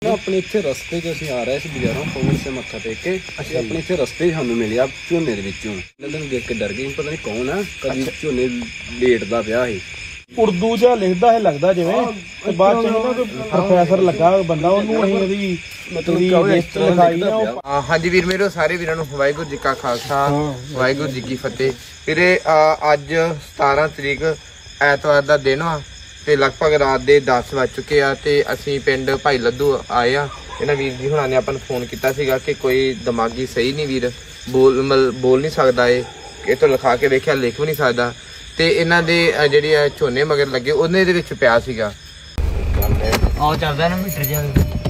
अपने इत्थे रस्ते च असीं आ रहे सी बाजारों पवन से मत्था टेक के अपने इत्थे रस्ते सानू मिलिया झोने दे विचों दिन देख के डर गए पता नहीं कौन है कभी झोने लेटदा पिया ਸੀ उर्दू जा लिखदा है लगदा जिवें ते बाद च ना कोई प्रोफेसर लगा बंदा ओनू अहीं ओदी मतलब लिखाई ना हाँ जी वीर मेरे सारे वीरां नूं वाहिगुरू जी का खालसा वाहिगुरू जी की फतेह। ਵੀਰੇ ਅੱਜ 17 ਤਰੀਕ ਐਤਵਾਰ ਦਾ ਦਿਨ ਆ ਤੇ ਲਗਭਗ ਰਾਤ ਦੇ 10 ਵੱਜ ਚੁੱਕੇ ਆ ਤੇ ਅਸੀਂ ਪਿੰਡ ਭਾਈ ਲੱਧੂ ਆਏ ਆ। ਇਹਨਾਂ ਵੀਰ ਜੀ ਹੁਣਾਂ ਨੇ ਆਪਾਂ ਨੂੰ ਫੋਨ ਕੀਤਾ ਸੀਗਾ ਕਿ ਕੋਈ ਦਿਮਾਗੀ ਸਹੀ ਨਹੀਂ ਵੀਰ ਬੋਲ ਨਹੀਂ ਸਕਦਾ ਇਹ ਤੋਂ ਲਿਖਾ ਕੇ ਵੇਖਿਆ ਲਿਖ ਵੀ ਨਹੀਂ ਸਕਦਾ ਤੇ ਇਹਨਾਂ ਦੇ ਜਿਹੜੀ ਝੋਨੇ ਮਗਰ ਲੱਗੇ ਉਹਨੇ ਦੇ ਵਿੱਚ ਪਿਆ ਸੀਗਾ। ਆਹ ਚੱਲਦਾ ਨਾ ਮੀਟਰ ਜਿਹਾ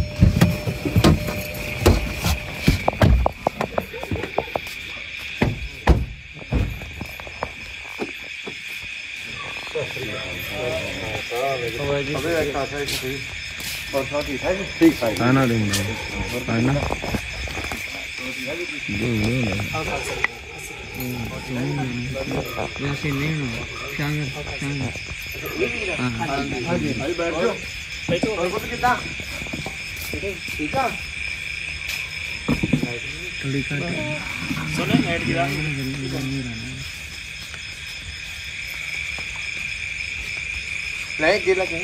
नहीं गिला कहीं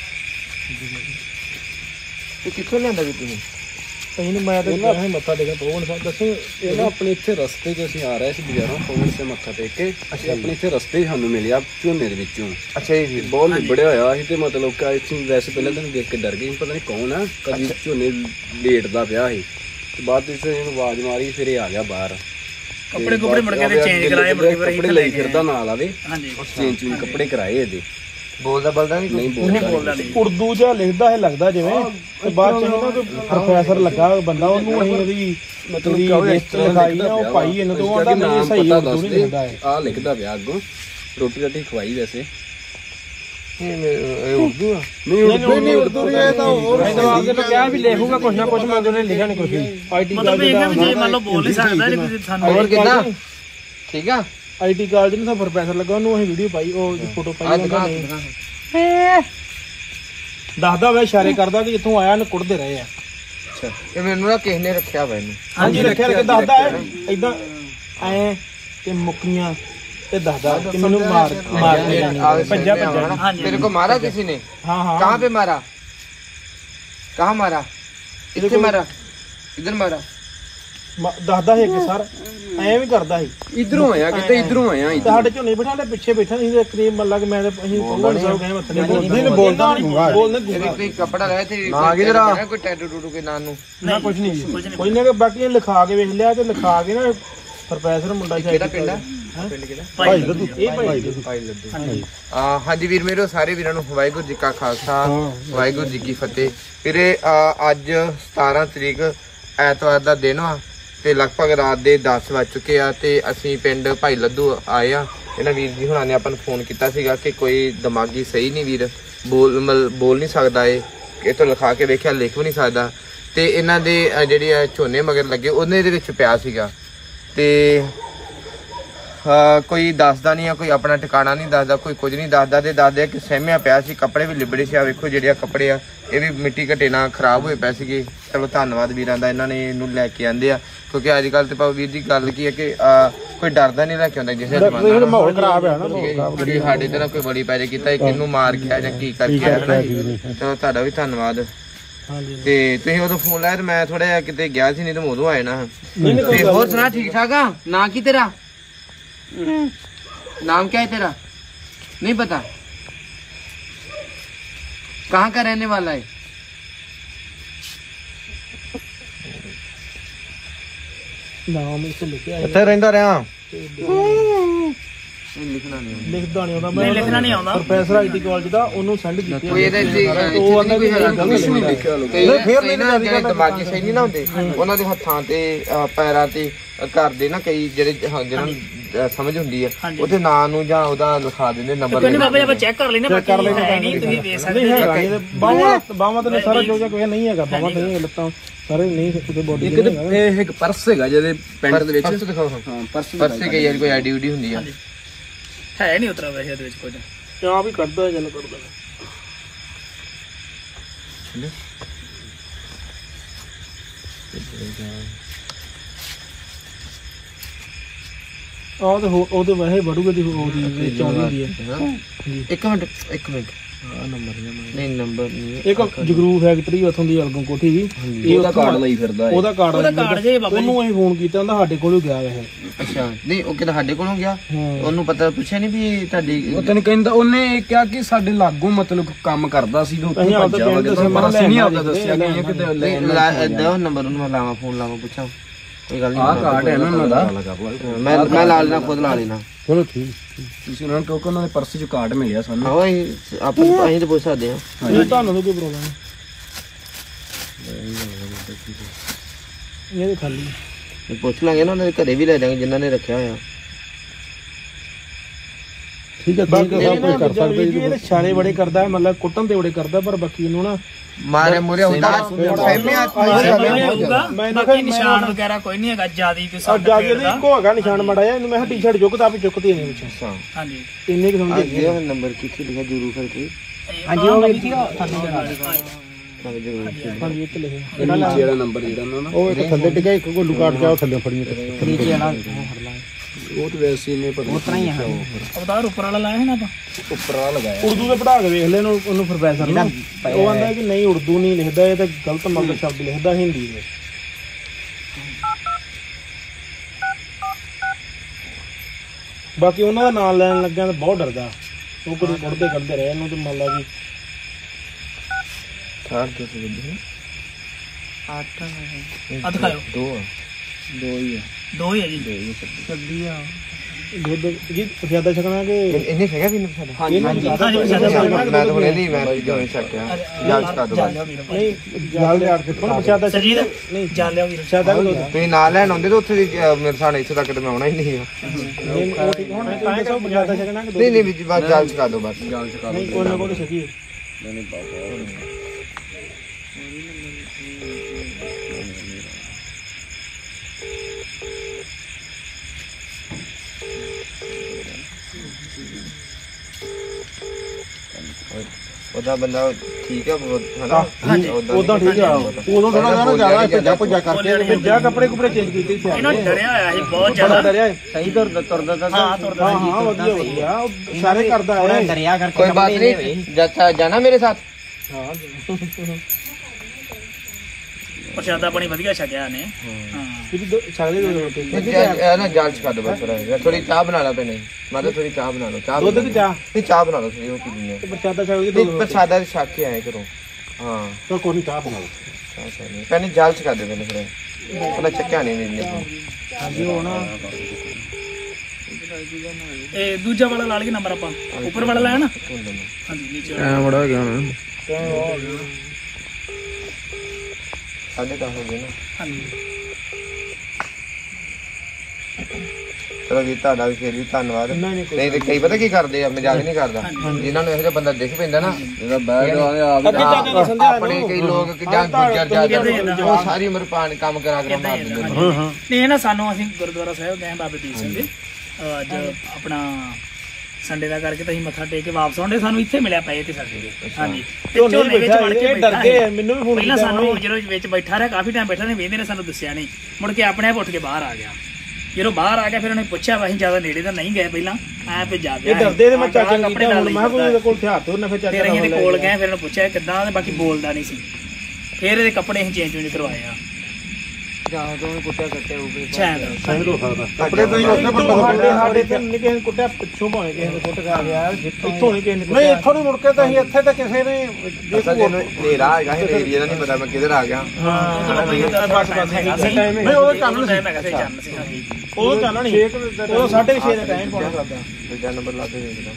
तो कितों लिया भी तुम अहीं मैं तो कहीं मत्था टेक पवन साहब दसो ਇਹ ਨਾ ਆਪਣੇ ਇੱਥੇ ਰਸਤੇ 'ਚ ਅਸੀਂ ਆ ਰਹੇ ਸੀ ਬਾਜ਼ਾਰੋਂ ਪवन से ਮੱਥਾ ਟੇਕ ਕੇ ਆਪਣੇ ਇੱਥੇ ਰਸਤੇ ਸਾਨੂੰ ਮਿਲਿਆ ਝੋਨੇ ਦੇ ਵਿੱਚੋਂ। अच्छा जी ਬਹੁਤ ਲਿਬੜਿਆ ਹੋਇਆ ਸੀ ਤੇ ਮਤਲਬ ਕਿ ਅਸੀਂ ਵੈਸੇ ਪਹਿਲਾਂ ਤਾਂ ਦੇਖ ਕੇ ਡਰ ਗਏ ਪਤਾ ਨਹੀਂ ਕੌਣ ਆ ਕਦੀ ਝੋਨੇ ਲੇਟਦਾ ਪਿਆ ਸੀ ਤੇ ਬਾਅਦ ਵਿੱਚ ਇਹਨੂੰ ਆਵਾਜ਼ ਮਾਰੀ ਫਿਰ ਇਹ ਆ ਗਿਆ ਬਾਹਰ ਕੱਪੜੇ ਕੁਪੜੇ ਮੁੜ ਕੇ ਚੇਂਜ ਕਰਾਏ ਮੁੜ ਕੇ ਕੱਪੜੇ ਲਈ ਫਿਰਦਾ ਨਾਲ ਆਵੇ ਹਾਂਜੀ ਚੇਂਜ ਕੱਪੜੇ ਕਰਾਏ ਇਹਦੇ बोलदा बलदा नहीं ਬੋਲਦਾ ਨਹੀਂ उर्दू जा लिखदा है लगदा जिवें ते बाद च ना कोई प्रोफेसर लगा बंदा ओनू अहीं ओदी मतलब लिखाई ना ओ पाई इन्हां तो आंदा नहीं सही उर्दू नहीं लिखदा है ਆ ਲਿਖਦਾ ਪਿਆ ਅੱਗੋਂ ਰੋਟੀ ਰਾਟੀ ਖਵਾਈ ਵੈਸੇ उर्दू नहीं उर्दू ये तो और आगे तो क्या भी लिखूगा कुछ ना कुछ मैं उन्होंने लिखा नहीं कुछ भी आईटी मतलब ਇਹ ਹੈ ਵੀ ਜੇ ਮੰਨ ਲਓ ਬੋਲ ਨਹੀਂ ਸਕਦਾ ਜੇ ਕੋਈ ਸਾਨੂੰ और कितना ठीक है आईटी कॉलेज में सब प्रोफेसर लगा ਉਹਨੂੰ ਅਸੀਂ ਵੀਡੀਓ ਪਾਈ ਉਹ ਫੋਟੋ ਪਾਈ ਉਹਨਾਂ ਨੇ ਦੱਸਦਾ ਵੇ ਇਸ਼ਾਰੇ ਕਰਦਾ ਕਿ ਜਿੱਥੋਂ ਆਇਆ ਇਹਨੂੰ ਕੁੱਟਦੇ ਰਹੇ ਆ। अच्छा ये मैनू ना किसने रखा वा इनू ਹਾਂਜੀ ਰੱਖਿਆ ਕਿ ਦੱਸਦਾ ਹੈ ਇਦਾਂ ਐ ਤੇ ਮੁੱਕੀਆਂ ਤੇ ਦੱਸਦਾ ਕਿ ਮੈਨੂੰ ਮਾਰ ਕੇ ਜਾਣੀ ਭੱਜਾ तेरे को मारा किसी ने हाँ हाँ कहाँ पे मारा कहाँ मारा इधर मारा इधर मारा ਦੱਸਦਾ ਹੈ ਕਿ ਸਰ ਐਂ ਵੀ ਕਰਦਾ ਸੀ ਇਧਰੋਂ ਆਇਆ ਕਿਤੇ ਇਧਰੋਂ ਆਇਆ ਤੇ ਸਾਡੇ ਝੋਨੇ ਬਿਠਾ ਲੈ ਪਿੱਛੇ ਬੈਠਾ ਸੀ ਕਰੀਮ ਮੱਲਾ ਕਿ ਮੈਂ ਤੇ ਅਸੀਂ ਪਵਨ ਸਾਹਿਬ ਗਏ ਮੱਥੇ ਨਹੀਂ ਬੋਲਦਾ तेरे कोई कपड़ा रहे थे कोई टैटू टूटू के नाम ਨਾ ਕੁਝ ਨਹੀਂ ਕੋਈ ਨਾ ਬਾਕੀ ਲਿਖਾ ਕੇ ਵੇਖ ਲਿਆ ਤੇ ਲਿਖਾ ਕੇ ਨਾ ਪ੍ਰੋਫੈਸਰ ਮੁੰਡਾ ਕਿਹੜਾ ਪਿੰਡ ਹੈ ਭਾਈ ਲੱਦੂ ਇਹ ਭਾਈ ਲੱਦੂ ਹਾਂਜੀ ਵੀਰ ਮੇਰੇ ਸਾਰੇ ਵੀਰਾਂ ਨੂੰ ਵਾਹਿਗੁਰੂ ਜੀ ਕਾ ਖਾਲਸਾ ਵਾਹਿਗੁਰੂ ਜੀ ਕੀ ਫਤਿਹ। ਵੀਰੇ ਅੱਜ 17 ਤਰੀਕ ਐਤਵਾਰ ਦਾ ਦਿਨ ਆ ਤੇ ਲਗਭਗ ਰਾਤ ਦੇ 10 ਵੱਜ ਚੁੱਕੇ ਆ ਤੇ ਅਸੀਂ ਪਿੰਡ ਭਾਈ ਲੱਧੂ ਆਏ ਆ। ਇਹਨਾਂ ਵੀਰ ਜੀ ਹੁਣਾਂ ਨੇ ਆਪਾਂ ਨੂੰ ਫੋਨ ਕੀਤਾ ਸੀਗਾ ਕਿ ਕੋਈ ਦਿਮਾਗੀ ਸਹੀ ਨਹੀਂ ਵੀਰ ਬੋਲ ਨਹੀਂ ਸਕਦਾ ਇਹ ਤੋਂ ਲਿਖਾ ਕੇ ਵੇਖਿਆ ਲਿਖ ਵੀ ਨਹੀਂ ਸਕਦਾ ਤੇ ਇਹਨਾਂ ਦੇ ਜਿਹੜੀ ਝੋਨੇ ਮਗਰ ਲੱਗੇ ਉਹਨੇ ਦੇ ਵਿੱਚ ਪਿਆ ਸੀਗਾ ਤੇ ਕੋਈ ਦੱਸਦਾ ਨਹੀਂ ਆ ਕੋਈ ਆਪਣਾ ਟਿਕਾਣਾ ਨਹੀਂ ਦੱਸਦਾ ਕੋਈ ਕੁਝ ਨਹੀਂ ਦੱਸਦਾ ਤੇ ਦੱਸਦੇ ਕਿ ਸਹਿਮਿਆ ਪਿਆ ਸੀ ਕੱਪੜੇ ਵੀ ਲਿਬੜੇ ਸੀ। ਆ ਵੇਖੋ ਜਿਹੜੇ ਕੱਪੜੇ ਆ ਇਹ ਵੀ ਮਿੱਟੀ ਘਟੇ ਨਾਲ ਖਰਾਬ ਹੋਏ ਪਏ ਸੀਗੇ। ਚਲੋ ਧੰਨਵਾਦ ਵੀਰਾਂ ਦਾ ਇਹਨਾਂ ਨੇ ਇਹਨੂੰ ਲੈ ਕੇ ਆਂਦੇ ਆ ਕਿਉਂਕਿ ਅੱਜ ਕੱਲ ਤੇ ਭਾਵੇਂ ਵੀਰ ਦੀ ਗੱਲ ਕੀ ਹੈ ਕਿ ਕੋਈ ਡਰਦਾ ਨਹੀਂ ਲੈ ਕੇ ਆਉਂਦਾ ਜਿਸੇ ਮਾਹੌਲ ਖਰਾਬ ਹੈ ਨਾ ਸਾਡੇ ਤੇ ਨਾ ਕੋਈ ਬੜੀ ਪੈਰੇ ਕੀਤਾ ਕਿਹਨੂੰ ਮਾਰ ਕੇ ਆ ਜਾਂ ਕੀ ਕਰਕੇ ਆ ਹਨਾ। ਚਲੋ ਤੁਹਾਡਾ ਵੀ ਧੰਨਵਾਦ। ਤੇ ਤੁਸੀਂ ਉਦੋਂ ਫੋਨ ਲਾਇਆ ਤੇ ਮੈਂ ਥੋੜਾ ਜਿਹਾ ਕਿਤੇ ਗਿਆ ਸੀ ਨਹੀਂ ਤਾਂ ਉਦੋਂ ਆਏ ਨਾ। ਤੇ ਹੋਰ ਸੁਣਾ ਠੀਕ ਠਾਕ ਆ ਨਾ ਕੀ ਤੇਰਾ नाम क्या है तेरा नहीं पता कहाँ का रहने वाला है ਨਾਮ ਇਸ ਲਿਖਿਆ ਹੈ ਇੱਥੇ ਰਹਿੰਦਾ ਰਿਹਾ ਲਿਖਦਾ ਨਹੀਂ ਆਉਂਦਾ ਨਹੀਂ ਲਿਖਣਾ ਨਹੀਂ ਆਉਂਦਾ ਪ੍ਰੋਫੈਸਰ ਆਈਟੀ ਕਾਲਜ ਦਾ ਉਹਨੂੰ ਸੈਂਡ ਕੀਤੀ ਕੋਈ ਇਹਦੇ ਉਹ ਆਂਦਾ ਵੀ ਕੁਝ ਨਹੀਂ ਲਿਖਿਆ ਲੋਕ ਫਿਰ ਜਿਹੜੇ ਦਿਮਾਗੀ ਸਹੀ ਨਹੀਂ ਨਾ ਹੁੰਦੇ ਉਹਨਾਂ ਦੇ ਹੱਥਾਂ ਤੇ ਪੈਰਾਂ ਤੇ ਕਰਦੇ ਨਾ ਕਈ ਜਿਹੜੇ ਜਿਹਨਾਂ ਨੂੰ ਸਮਝ ਹੁੰਦੀ ਹੈ ਉਹਦੇ ਨਾਂ ਨੂੰ ਜਾਂ ਉਹਦਾ ਲਿਖਾ ਦਿੰਦੇ ਨੰਬਰ ਕੋਈ ਨਹੀਂ ਬਾਬਾ ਜੀ ਆਪਾਂ ਚੈੱਕ ਕਰ ਲੈਨੇ ਬਾਕੀ ਹੈ ਨਹੀਂ ਤੁਸੀਂ ਵੇਖ ਸਕਦੇ ਹੋ ਬਾਹਾਂ ਤੇ ਸਾਰਾ ਜੋ ਕੋਈ ਨਹੀਂ ਹੈਗਾ ਬਾਹਾਂ ਤੇ ਨਹੀਂ ਲੱਤਾਂ ਸਾਰੇ ਨਹੀਂ ਕਿਤੇ ਬੋਡੀ ਇਹ ਇੱਕ ਪਰਸ ਹੈਗਾ ਜਿਹਦੇ ਪਿੰਡ ਦੇ ਵਿੱਚ ਦਿਖਾਓ ਹਾਂ ਪਰਸ ਕਈ ਯਾਰ ਕੋਈ ਆਈਡੀ ਉਡੀ ਹੁੰਦੀ ਆ ਹੈ ਨਹੀਂ ਉਤਰਾ ਵੈਸੇ ਇਹਦੇ ਵਿੱਚ ਕੁਝ ਚਾਹ ਵੀ ਕੱਢਦਾ ਚੱਲ ਕੱਢਦਾ ਆਹ ਤੇ ਉਹਦੇ ਵੈਸੇ ਵੜੂਗੇ ਦੀ ਉਹਦੀ ਚਾਉਂਦੀ ਹੈ। ਇੱਕ ਮਿੰਟ ਨਹੀਂ ਨੰਬਰ ਨਹੀਂ ਇੱਕ ਜਗਰੂ ਫੈਕਟਰੀ ਉਥੋਂ ਦੀ ਅਲਗੋਂ ਕੋਠੀ ਦੀ ਉਹਦਾ ਕਾਰਡ ਲਈ ਫਿਰਦਾ ਉਹਦਾ ਕਾਰਡ ਜੇ ਬਾਬਾ ਉਹਨੂੰ ਅਸੀਂ ਫੋਨ ਕੀਤਾ ਉਹਦਾ ਸਾਡੇ ਕੋਲੋਂ ਗਿਆ ਵੈਸੇ। ਅੱਛਾ ਨਹੀਂ ਉਹ ਕਿਤੇ ਸਾਡੇ ਕੋਲੋਂ ਗਿਆ ਉਹਨੂੰ ਪਤਾ ਪੁੱਛਿਆ ਨਹੀਂ ਵੀ ਤੁਹਾਡੀ ਉਹ ਤੈਨੂੰ ਕਹਿੰਦਾ ਉਹਨੇ ਕਿਹਾ ਕਿ ਸਾਡੇ ਲਾਗੋਂ ਮਤਲਬ ਕੰਮ ਕਰਦਾ ਸੀ ਤੇ ਉੱਥੇ ਅਸੀਂ ਆਪਦਾ ਭੱਜਿਆ ਪਿੰਡ ਵਗੈਰਾ ਪਰ ਅਸੀਂ ਨਹੀਂ ਆਪਦਾ ਦੱਸਿਆ ਕਿ ਕਿਤੇ ਲੈ ਦਿਓ ਨੰਬਰ ਉਹਨੂੰ ਮੈਂ ਲਾਵਾਂ ਫੋਨ ਲਾਵਾਂ ਪੁੱਛਾਂ ਕੋਈ ਗੱਲ ਨਹੀਂ ਆਹ ਕਾਰਡ ਹੈ ਨਾ ਉਹਨਾਂ ਦਾ ਮੈਂ ਲਾ ਲੈਣਾ ਖੁਦ ਲਾ ਲੈਣਾ ਚਲੋ ਠੀਕ ਤੁਸੀਂ ਉਹਨਾਂ ਨੂੰ ਕਿਉਂਕਿ ਉਹਨਾਂ ਦੇ ਪਰਸ 'ਚ ਕਾਰਡ ਮਿਲਿਆ ਸਾਨੂੰ ਆਹੋ ਅਸੀਂ ਤਾਂ ਪੁੱਛ ਸਕਦੇ ਹਾਂ ਇਹ ਤੁਹਾਨੂੰ ਤਾਂ ਕੋਈ ਪ੍ਰੋਬਲਮ ਨਹੀਂ ਇਹ ਖਾਲੀ ਪੁੱਛ ਲਾਂਗੇ ਨਾ ਉਹਨਾਂ ਦੇ ਘਰੇ ਵੀ ਲੈ ਜਾਵਾਂਗੇ ਜਿਨ੍ਹਾਂ ਨੇ ਰੱਖਿਆ ਹੋਇਆ ਠੀਕ ਹੈ ਸਭ ਕੁਝ ਕਰ ਸਕਦੇ ਜੀ। ਇਹ ਛਾਲੇ ਬੜੇ ਕਰਦਾ ਹੈ, ਮਤਲਬ ਕੁੱਟਣ ਤੇ ਬੜੇ ਕਰਦਾ, ਪਰ ਬਾਕੀ ਇਹਨੂੰ ਨਾ ਮਾਰੇ ਮੁਰੇ ਹੁੰਦਾ ਬਾਕੀ ਨਿਸ਼ਾਨ ਵਗੈਰਾ ਕੋਈ ਨਹੀਂ ਹੈਗਾ ਜਿਆਦੀ ਕੋਈ ਸੱਟ ਜਿਆਦਾ ਇਹਦੇ ਇੱਕੋ ਹੈਗਾ ਨਿਸ਼ਾਨ ਮੜਾ ਜਾ ਇਹਨੂੰ ਮੈਂ ਕਿਹਾ ਟੀ-ਸ਼ਰਟ ਚੁੱਕਦਾ ਵੀ ਚੁੱਕਦੀ ਨਹੀਂ ਵਿੱਚ। ਹਾਂਜੀ ਇੰਨੇ ਕਿ ਸਮਝ ਗਏ ਇਹ ਨੰਬਰ ਕਿੱਥੇ ਲਿਖਿਆ ਜਰੂਰ ਕਰਕੇ ਹਾਂਜੀ ਉਹ ਵੀ ਥੱਲੇ ਹਾਂਜੀ ਇੱਥੇ ਲਿਖਿਆ ਨੀਚੇ ਵਾਲਾ ਨੰਬਰ ਜਿਹੜਾ ਉਹਨਾਂ ਦਾ ਉਹ ਇੱਕ ਥੱਲੇ ਟਿਕਿਆ ਇੱਕ ਗੋਲੂ ਕਾਟ ਕੇ ਉਹ ਥੱਲੇ ਫੜੀਏ ਨੀਚੇ ਵਾਲਾ ਉਹ ਤੇ ਵੈਸੇ ਹੀ ਨੇ ਪਤਾ ਉਤਰਾ ਹੀ ਹੈ ਅਵਤਾਰ ਉੱਪਰ ਵਾਲਾ ਲਾਇਆ ਹੈ ਨਾ ਆਪਾਂ ਉੱਪਰ ਆ ਲਗਾਇਆ ਉਰਦੂ ਦੇ ਪੜਾ ਕੇ ਵੇਖ ਲੈ ਉਹਨੂੰ ਪ੍ਰੋਫੈਸਰ ਨੂੰ ਉਹ ਆਂਦਾ ਕਿ ਨਹੀਂ ਉਰਦੂ ਨਹੀਂ ਲਿਖਦਾ ਇਹ ਤਾਂ ਗਲਤ ਮਤਲਬ ਸ਼ਬਦ ਲਿਖਦਾ ਹਿੰਦੀ ਦੇ। ਬਾਕੀ ਉਹਨਾਂ ਦਾ ਨਾਮ ਲੈਣ ਲੱਗਿਆ ਤਾਂ ਬਹੁਤ ਡਰਦਾ ਉਹ ਕੁੜੀ ਪੜਦੇ ਕਰਦੇ ਰਹੇ ਇਹਨੂੰ ਤਾਂ ਮੰਨ ਲਾ ਜੀ 8 ਆ ਦਿਖਾਓ ਦੋ ਹੀ ਆ ਦੋ ਹੀ ਹੈ ਜੀ ਛੱਡੀ ਆ ਦੁੱਧ ਜੀ ਪ੍ਰਸ਼ਾਦਾ ਛਕਣਾ ਕਿ ਇੰਨੇ ਹੈਗਾ ਵੀ ਸਾਡਾ ਹਾਂਜੀ ਮੈਂ ਤਾਂ ਹੁਣੇ ਨਹੀਂ ਮੈਂ ਕਿਉਂ ਛੱਕਿਆ ਜਾਂਚ ਕਰ ਦੋ ਨਹੀਂ ਜਾਲ ਦੇ ਆੜ ਕੇ ਕੋਣ ਪ੍ਰਸ਼ਾਦਾ ਸਰਜੀਤ ਨਹੀਂ ਜਾ ਲਿਓ ਵੀਰ ਪ੍ਰਸ਼ਾਦਾ ਕਿ ਦੁੱਧ ਤੁਸੀਂ ਨਾਲ ਲੈਣ ਆਉਂਦੇ ਤਾਂ ਉੱਥੇ ਮੇਰੇ ਸਾਹਮਣੇ ਇੱਥੇ ਤੱਕ ਤੇ ਮੈਂ ਆਉਣਾ ਹੀ ਨਹੀਂ ਨਹੀਂ ਉਹ ਠੀਕ ਹੁਣ ਤਾਂ ਦੱਸੋ ਪ੍ਰਸ਼ਾਦਾ ਛਕਣਾ ਕਿ ਦੁੱਧ ਨਹੀਂ ਵੀ ਬਸ ਜਾਂਚ ਕਰ ਦੋ ਬਸ ਜਾਲ ਚ ਕਰ ਨਹੀਂ ਕੋਈ ਨਾ ਕੋਈ ਛਕੀ ਉਹਦਾ ਬੰਦਾ ਠੀਕ ਆ ਬਹੁਤ ਹਨਾ ਉਦਾਂ ਠੀਕ ਆ ਉਦੋਂ ਥੋੜਾ ਜਿਹਾ ਜ਼ਿਆਦਾ ਭੱਜਾ ਭੱਜਾ ਕਰਕੇ ਭੱਜਾ ਕੱਪੜੇ ਕੁਪੜੇ ਚੇਂਜ ਕੀਤੇ ਸੀ ਇਹਨਾਂ ਡਰਿਆ ਹੋਇਆ ਸੀ ਬਹੁਤ ਬੜਾ ਜ਼ਿਆਦਾ ਡਰਿਆ ਸਹੀ ਤੁਰਦਾ ਤਾਂ ਹਾਂ ਤੁਰਦਾ ਹਾਂ ਹਾਂ ਵਧੀਆ ਵਧੀਆ ਇਸ਼ਾਰੇ ਕਰਦਾ ਹੈ ਡਰਿਆ ਕਰਕੇ कोई बात नहीं जाना मेरे साथ ਹਾਂ ਪ੍ਰਸ਼ਾਦਾ ਪਾਣੀ ਵਧੀਆ ਛਕਿਆ ਨੇ ਹਾਂ ਕਿਉਂਕਿ ਛਾਲੇ ਦੇ ਰੋਟੀ ना जाल चखा दो बस थोड़ी चाय बना लो नहीं मतलब थोड़ी चाय बना लो चाय ਦੁੱਧ ਕਿ ਚਾਹ नहीं चाय बना लो थोड़ी वो पीनी है ਤੇ ਪ੍ਰਸ਼ਾਦਾ ਛਕ नहीं ਦੇ प्रसादा छक के आए करो हाँ ਤਾਂ ਕੋਈ ਚਾਹ ਬਣਾ ਲਓ पहले जाल चखा दो पहले फिर पहले चक्का नहीं मिलने ਹਾਂਜੀ ਉਹ ਨਾ ਇਹ ਦੂਜਾ ਵਾਲਾ ਲਾ ਲਈਏ ਨੰਬਰ ਆਪਾਂ ਉੱਪਰ ਵਾਲਾ ਲਾਇਆ ਨਾ ਹਾਂਜੀ ਨੀਚੇ ਵਾਲਾ बड़ा गया साढ़े 10 हो गए ना ਹਾਂਜੀ ਚਲੋ ਵੀ ਤੁਹਾਡਾ ਵੀ ਫਿਰ ਵੀ ਧੰਨਵਾਦ ਨਹੀਂ ਨਹੀਂ ਤੇ ਕਈ ਪਤਾ ਕੀ ਕਰਦੇ ਆ ਮਜ਼ਾਕ ਨਹੀਂ ਕਰਦਾ ਜਿਨ੍ਹਾਂ ਨੂੰ ਇਹੋ ਜਿਹਾ ਬੰਦਾ ਦਿਖ ਪੈਂਦਾ ਨਾ ਜਿਹੜਾ ਬੈਠ ਆਪ ਅੱਗੇ ਜਾ ਕੇ ਸੰਧਿਆ ਆਪਣੇ ਕਈ ਲੋਕ ਕਿ ਜਾਂ ਗੁੱਜਰ ਜਾਂ ਉਹ ਸਾਰੀ ਉਮਰ ਕੰਮ ਕਰਾ ਕੇ ਮਾਰ ਦਿੰਦੇ ਨੇ ਨਹੀਂ ਇਹ ਨਾ ਸਾਨੂੰ ਅਸੀਂ ਗੁਰਦੁਆਰਾ ਸਾਹਿਬ ਗਏ ਬਾਬੇ ਦੀਪ ਸਿੰਘ ਦੇ ਅੱਜ ਆਪਣਾ ਸੰਡੇ ਦਾ ਕਰਕੇ ਤਾਂ ਅਸੀਂ ਮੱਥਾ ਟੇਕ ਕੇ ਵਾਪਸ ਆਉਂਦੇ ਸਾਨੂੰ ਇੱਥੇ ਮਿਲਿਆ ਪਏ ਤੇ ਸਾਡੇ ਦੇ ਹਾਂਜੀ ਤੇ ਝੋਨੇ ਵਿੱਚ ਵੜ ਕੇ ਡਰ ਗਏ ਮੈਨੂੰ ਵੀ ਫੋਨ ਪਹਿਲਾਂ ਸਾਨੂੰ ਜਦੋਂ ਵਿੱਚ ਬੈਠਾ ਰਿਹਾ ਕਾਫੀ ਟਾਈਮ ਬੈਠਾ ਨੇ ਵੇਂਦੇ ਨੇ ਸਾਨੂੰ ਦੱਸਿਆ ਨਹੀਂ ਮੁੜ ਕੇ ਆਪਣੇ ਆਪ ਉੱਠ ਕੇ ਬਾਹਰ ਆ ਗਿਆ ਜਦੋਂ ਬਾਹਰ ਆ ਗਿਆ ਫਿਰ ਉਹਨੇ ਪੁੱਛਿਆ ਅਸੀਂ ਜ਼ਿਆਦਾ ਨੇੜੇ ਤਾਂ ਨਹੀਂ ਗਏ ਪਹਿਲਾਂ ਐ ਪੇ ਜਾ ਗਿਆ ਇਹ ਡਰਦੇ ਤੇ ਮੈਂ ਚਾਚਾ ਨੂੰ ਕੀਤਾ ਹੁਣ ਮੈਂ ਕੋਈ ਇਹਦੇ ਕੋਲ ਹਥਿਆਰ ਤੋਂ ਨਾ ਫਿਰ ਚਾਚਾ ਫਿਰ ਅਸੀਂ ਇਹਦੇ ਕੋਲ ਗਏ ਫਿਰ ਉਹਨੇ ਪੁੱਛਿਆ ਕਿੱਦਾਂ ਤੇ ਬਾਕੀ ਬੋਲਦਾ ਨਹੀਂ ਸੀ ਫਿਰ ਇਹਦੇ ਕੱਪੜੇ ਅਸੀਂ ਚੇਂਜ ਕਰਵਾਏ ਆ ਜਾਂ ਤੋਂ ਕੁੱਟਿਆ ਕੱਟਿਆ ਹੋ ਗਏ ਸ਼ਾਇਦ ਹੋ ਸਕਦਾ ਕੱਪੜੇ ਤੁਸੀਂ ਉੱਥੇ ਪਰ ਸਾਡੇ ਤੇ ਨਹੀਂ ਕਿਸੇ ਨੇ ਕੁੱਟਿਆ ਪਿੱਛੋਂ ਭਾਵੇਂ ਕਿਸੇ ਨੇ ਕੁੱਟ ਖਾ ਗਿਆ ਇੱਥੋਂ ਨਹੀਂ ਕਿਸੇ ਨੇ ਨਹੀਂ ਇੱਥੋਂ ਨਹੀਂ ਮੁੜ ਕੇ ਤਾਂ ਅਸੀਂ ਇੱਥੇ ਤਾਂ ਕਿਸੇ ਨੇ ਜੇ ਕੋਈ ਨੇਰਾ ਹੈਗਾ ਇਹ ਏਰੀਆ ਦਾ ਨਹੀਂ ਪਤਾ ਮੈਂ ਕਿੱਧਰ ਆ ਗਿਆ ਬਸ ਨਹੀਂ ਉਹਦਾ ਚੱਲ ਸੀ ਉਹ ਚੱਲ ਨਹੀਂ ਉਹ 6:30 ਦਾ ਟਾਈਮ ਪਾਉਣਾ ਕਰਦਾ ਦੂਜਾ ਨੰਬਰ ਲਾ ਕੇ ਦੇਖਦਾ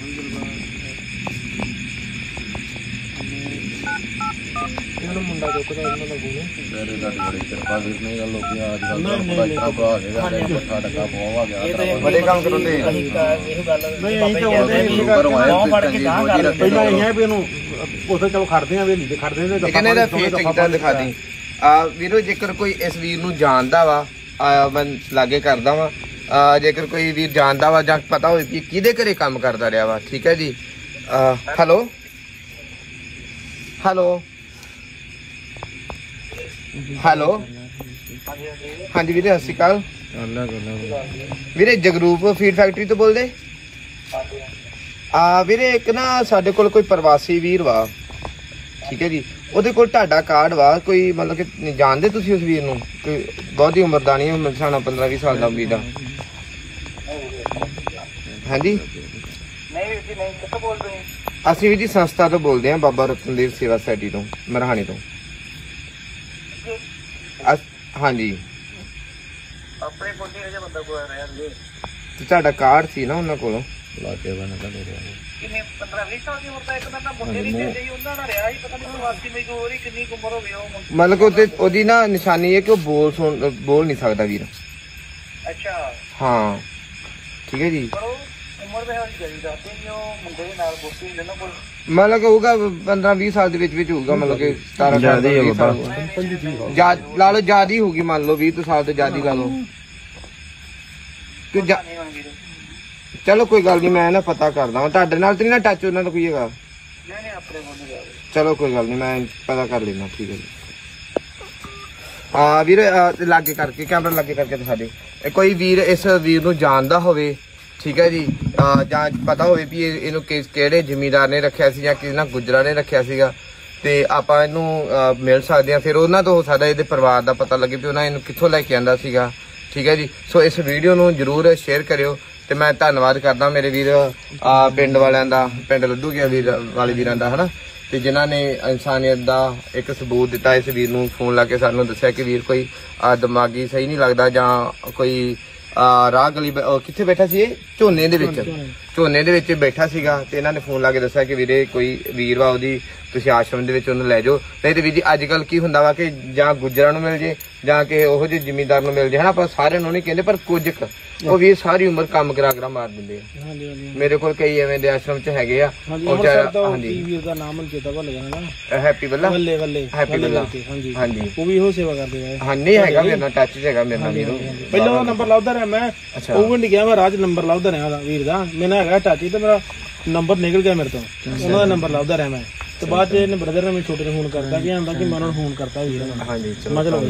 ਇਹਨਾਂ ਮੁੰਡਾ ਚੁੱਕਦਾ ਇਹਨਾਂ ਦਾ ਗੋਲੇ ਮੇਰੇ ਦਾ ਬੜੀ ਕਿਰਪਾ ਵੀਰ ਨੇ ਗੱਲ ਲੋਕੀ ਅੱਜ ਕੱਲ ਦਾ ਬੜਾ ਇਤਰਾ ਭਰਾ ਹੋ ਗਿਆ ਤੇ ਪੱਠਾ ਟੱਕਾ ਪਵਾ ਗਿਆ ਬੜੇ ਕੰਮ ਕਰਾਉਂਦੇ ਇਹੋ ਗੱਲ ਨਹੀਂ ਅਸੀਂ ਤਾਂ ਉਹਦੇ ਫੜ ਕੇ ਗਾਂ ਕਰ ਪਹਿਲਾਂ ਇਹ ਹੈ ਵੀ ਇਹਨੂੰ ਉੱਥੇ ਚਲੋ ਖੜਦੇ ਆ ਵੇਲੀ ਤੇ ਖੜਦੇ ਨੇ ਇਹ ਕਹਿੰਦੇ ਦਾ ਫੇਸ ਚੰਗੀ ਦਿਖਾ ਦੀ ਵੀਰੋ ਜੇਕਰ ਕੋਈ ਇਸ ਵੀਰ ਨੂੰ ਜਾਣਦਾ ਵਾ ਮੈਂ ਲਾਗੇ ਕਰਦਾ ਵਾ ਜੇਕਰ ਕੋਈ ਵੀਰ ਜਾਣਦਾ ਵਾ ਜਾਂ ਪਤਾ ਹੋਵੇ ਕਿ ਕਿਹਦੇ ਘਰੇ ਕੰਮ ਕਰਦਾ ਰਿਹਾ ਵਾ ਠੀਕ ਹੈ ਜੀ ਹੈਲੋ ਹੈਲੋ ਹੈਲੋ ਹਾਂਜੀ ਵੀਰੇ, ਸਤਿ ਸ਼੍ਰੀ ਅਕਾਲ ਵੀਰੇ। ਜਗਰੂਪ ਫੀਡ ਫੈਕਟਰੀ ਤੋਂ ਬੋਲਦੇ? ਵੀਰੇ ਇੱਕ ਨਾ ਸਾਡੇ ਕੋਲ ਕੋਈ ਪ੍ਰਵਾਸੀ ਵੀਰ ਵਾ, ਠੀਕ ਹੈ ਜੀ, ਉਹਦੇ ਕੋਲ ਤੁਹਾਡਾ ਕਾਰਡ ਵਾ, ਕੋਈ ਮਤਲਬ ਕਿ ਜਾਣਦੇ ਤੁਸੀਂ ਉਸ ਵੀਰ ਨੂੰ? ਕੋਈ ਬਹੁਤੀ ਉਮਰ ਦਾ ਨਹੀਂ, ਉਮਰ ਸਾਡਾ 15-20 ਸਾਲ ਦਾ ਵੀਰ ਦਾ। ਹਾਂਜੀ ਕਿੱਥੋਂ ਬੋਲਦੇ ਹੋ? ਅਸੀਂ ਵੀ ਜੀ ਸੰਸਥਾ ਤੋਂ ਬੋਲਦੇ ਹਾਂ, ਬਾਬਾ ਰਤਨਦੇਵ ਸੇਵਾ ਸੋਸਾਇਟੀ ਤੋਂ, ਮਰਹਾਣੀ ਤੋਂ। ਹਾਂਜੀ, ਆਪਣੇ ਕੋਲ ਨਹੀਂ ਹਜੇ ਬੰਦਾ ਕੋਈ ਆ ਰਿਹਾ ਜੀ। ਤੇ ਤੁਹਾਡਾ ਕਾਰਡ ਸੀ ਨਾ ਉਹਨਾਂ ਕੋਲੋਂ? ਕਿੰਨੇ 15-20 ਸਾਲ ਦੀ ਉਮਰ ਦਾ ਇੱਕ ਨਾ ਮੁੰਡੇ ਦੀ ਤੇ ਜੀ ਉਹਨਾਂ ਨਾਲ ਰਿਹਾ ਹੀ, ਪਤਾ ਨਹੀਂ ਪ੍ਰਵਾਸੀ ਮਜ਼ਦੂਰ ਹੀ ਕਿੰਨੀ ਉਮਰ ਹੋਵੇ ਉਹ। ਮਤਲਬ ਕਿ ਉਹਦੀ ਨਾ ਨਿਸ਼ਾਨੀ ਹੈ ਕਿ ਉਹ ਬੋਲ ਨਹੀਂ ਸਕਦਾ ਵੀਰ। ਅੱਛਾ ਹਾਂ, ਠੀਕ ਹੈ ਜੀ। ਪਰ ਉਹ ਉਮਰ ਦੇ ਹਾਲ ਜਰੀ ਦੱਸਦੇ ਨਹੀਂ, ਉਹ ਮੁੰਡੇ ਦੇ ਨਾਲ ਬੋਤੀ ਇਹਨਾਂ ਕੋਲ ਮਤਲਬ ਕਿ ਹੋਊਗਾ 15-20 ਸਾਲ ਦੇ ਵਿੱਚ ਹੋਊਗਾ, ਮਤਲਬ ਕਿ 17 ਸਾਲ ਦੇ ਲਾ ਲਓ, ਜ਼ਿਆਦਾ ਹੋਊਗੀ, ਮੰਨ ਲਓ 20 ਸਾਲ ਤੋਂ ਜ਼ਿਆਦਾ ਲਾ ਲਓ। ਚਲੋ ਕੋਈ ਗੱਲ ਨਹੀਂ, ਮੈਂ ਨਾ ਪਤਾ ਕਰਦਾ ਵਾਂ। ਤੁਹਾਡੇ ਨਾਲ ਤੇ ਨਹੀਂ ਨਾ ਟੱਚ ਉਹਨਾਂ ਦਾ ਕੋਈ ਹੈਗਾ? ਨਹੀਂ ਆਪਣੇ ਕੋਲ ਨਹੀਂ। ਚਲੋ ਕੋਈ ਗੱਲ ਨਹੀਂ, ਮੈਂ ਪਤਾ ਕਰ ਲੈਣਾ, ਠੀਕ ਹੈ ਜੀ। ਵੀਰ ਲਾਗੇ ਕਰਕੇ ਕੈਮਰਾ ਲਾਗੇ ਕਰਕੇ ਦਿਖਾ ਦੇ। ਕੋਈ ਵੀਰ ਇਸ ਵੀਰ ਨੂੰ ਜਾਣਦਾ ਹੋਵੇ, ਠੀਕ ਹੈ ਜੀ, ਜਾਂ ਪਤਾ ਹੋਵੇ ਵੀ ਇਹਨੂੰ ਕਿਹੜੇ ਜ਼ਿਮੀਂਦਾਰ ਨੇ ਰੱਖਿਆ ਸੀ ਜਾਂ ਕਿਸੇ ਨਾਲ ਗੁੱਜਰਾਂ ਨੇ ਰੱਖਿਆ ਸੀਗਾ, ਤੇ ਆਪਾਂ ਇਹਨੂੰ ਮਿਲ ਸਕਦੇ ਹਾਂ। ਫਿਰ ਉਹਨਾਂ ਤੋਂ ਹੋ ਸਕਦਾ ਇਹਦੇ ਪਰਿਵਾਰ ਦਾ ਪਤਾ ਲੱਗੇ ਵੀ ਉਹਨਾਂ ਇਹਨੂੰ ਕਿੱਥੋਂ ਲੈ ਕੇ ਆਂਦਾ ਸੀਗਾ, ਠੀਕ ਹੈ ਜੀ। ਸੋ ਇਸ ਵੀਡੀਓ ਨੂੰ ਜ਼ਰੂਰ ਸ਼ੇਅਰ ਕਰਿਓ, ਤੇ ਮੈਂ ਧੰਨਵਾਦ ਕਰਦਾ ਮੇਰੇ ਵੀਰ ਪਿੰਡ ਵਾਲਿਆਂ ਦਾ, ਪਿੰਡ ਲੱਡੂ ਗਿਆ ਵੀਰ ਵਾਲੇ ਵੀਰਾਂ ਦਾ, ਹਨਾ, ਤੇ ਜਿਨ੍ਹਾਂ ਨੇ ਇਨਸਾਨੀਅਤ ਦਾ ਇੱਕ ਸਬੂਤ ਦਿੱਤਾ। ਇਸ ਵੀਰ ਨੂੰ ਫੋਨ ਲਾ ਕੇ ਸਾਨੂੰ ਦੱਸਿਆ ਕਿ ਵੀਰ ਕੋਈ ਦਿਮਾਗੀ ਸਹੀ ਨਹੀਂ ਲੱਗਦਾ, ਜਾਂ ਕੋਈ ਰਾਹ ਗਲੀ ਕਿੱਥੇ ਬੈਠਾ ਸੀ, ਇਹ ਝੋਨੇ ਦੇ ਵਿੱਚ ਬੈਠਾ ਸੀਗਾ, ਤੇ ਇਹਨਾਂ ਨੇ ਫੋਨ ਲਾ ਕੇ ਦੱਸਿਆ ਕਿ ਵੀਰੇ ਕੋਈ ਵੀਰ ਵਾ, ਉਹਦੀ ਤੁਸੀਂ ਆਸ਼ਰਮ ਦੇ ਵਿੱਚ ਉਹਨੂੰ ਲੈ ਜਾਓ। ਨਹੀਂ ਤੇ ਵੀਰ ਜੀ ਅੱਜ ਕੱਲ ਕੀ ਹੁੰਦਾ ਵਾ ਕਿ ਜਾਂ ਗੁੱਜਰਾਂ ਨੂੰ ਮਿਲ ਜੇ ਜਾਂ ਕਿ ਉਹੋ ਜਿਹੇ ਜ਼ਿਮੀਂਦਾਰ ਨੂੰ ਮਿਲ ਜੇ, ਹਨਾ। ਆਪਾਂ ਸਾਰਿਆਂ ਨੂੰ ਨਹੀਂ ਕਹਿੰਦੇ, ਪਰ ਕੁਝ ਉਹ ਵੀਰ ਸਾਰੀ ਉਮਰ ਕੰਮ ਕਰਾ ਮਾਰ ਦਿੰਦੇ ਆ। ਮੇਰੇ ਕੋਲ ਕਈ ਐਵੇਂ ਦੇ ਆਸ਼ਰਮ ਚ ਹੈਗੇ ਆ। ਹਾਂਜੀ, ਵੀਰ ਦਾ ਨਾਮ ਚੇਤਾ ਭੁੱਲ ਜਾਣਾ ਨਾ, ਹੈਪੀ ਬੱਲਾ, ਹੈਪੀ ਬੱਲਾ, ਹਾਂਜੀ, ਉਹ ਵੀ ਇਹੋ ਸੇਵਾ ਕਰਦੇ ਆ। ਹਾਂ, ਨਹੀਂ ਹੈਗਾ ਮੇਰੇ ਨਾਲ ਟੱਚ ਚ ਹੈਗਾ ਮੇਰੇ ਨਾਲ ਵੀਰ। ਪਹਿਲਾਂ ਉਹਦਾ ਨੰਬਰ ਲੱਭਦਾ ਰਿਹਾ ਮੈਂ, ਉਹ ਵੀ ਨਹੀਂ ਗਿਆ, ਮੈਂ ਰਾਜ ਨੰਬਰ ਲੱਭਦਾ ਰਿਹਾ ਵੀਰ ਦਾ, ਮੈਨੂੰ ਹੈਗਾ ਟੱਚ, ਤੇ ਮੇਰਾ ਨੰਬਰ ਨਿਕਲ ਗਿਆ ਮੇਰੇ ਤੋਂ, ਉਹਨਾਂ ਦਾ ਨੰਬਰ ਲੱਭਦਾ ਰਿਹਾ ਮੈਂ। ਤੇ ਬਾਅਦ ਚ ਇਹਨੇ ਬ੍ਰਦਰ ਨੇ ਮੈਨੂੰ ਛੋਟੇ ਨੂੰ ਫੋਨ ਕਰਤਾ ਕਿ ਆਂਦਾ ਕਿ ਮੈਂ ਉਹਨਾਂ ਨੂੰ ਫੋਨ ਕਰਤਾ ਵੀਰ ਨੂੰ। ਹਾਂਜੀ, ਮੈਂ ਚਲੋ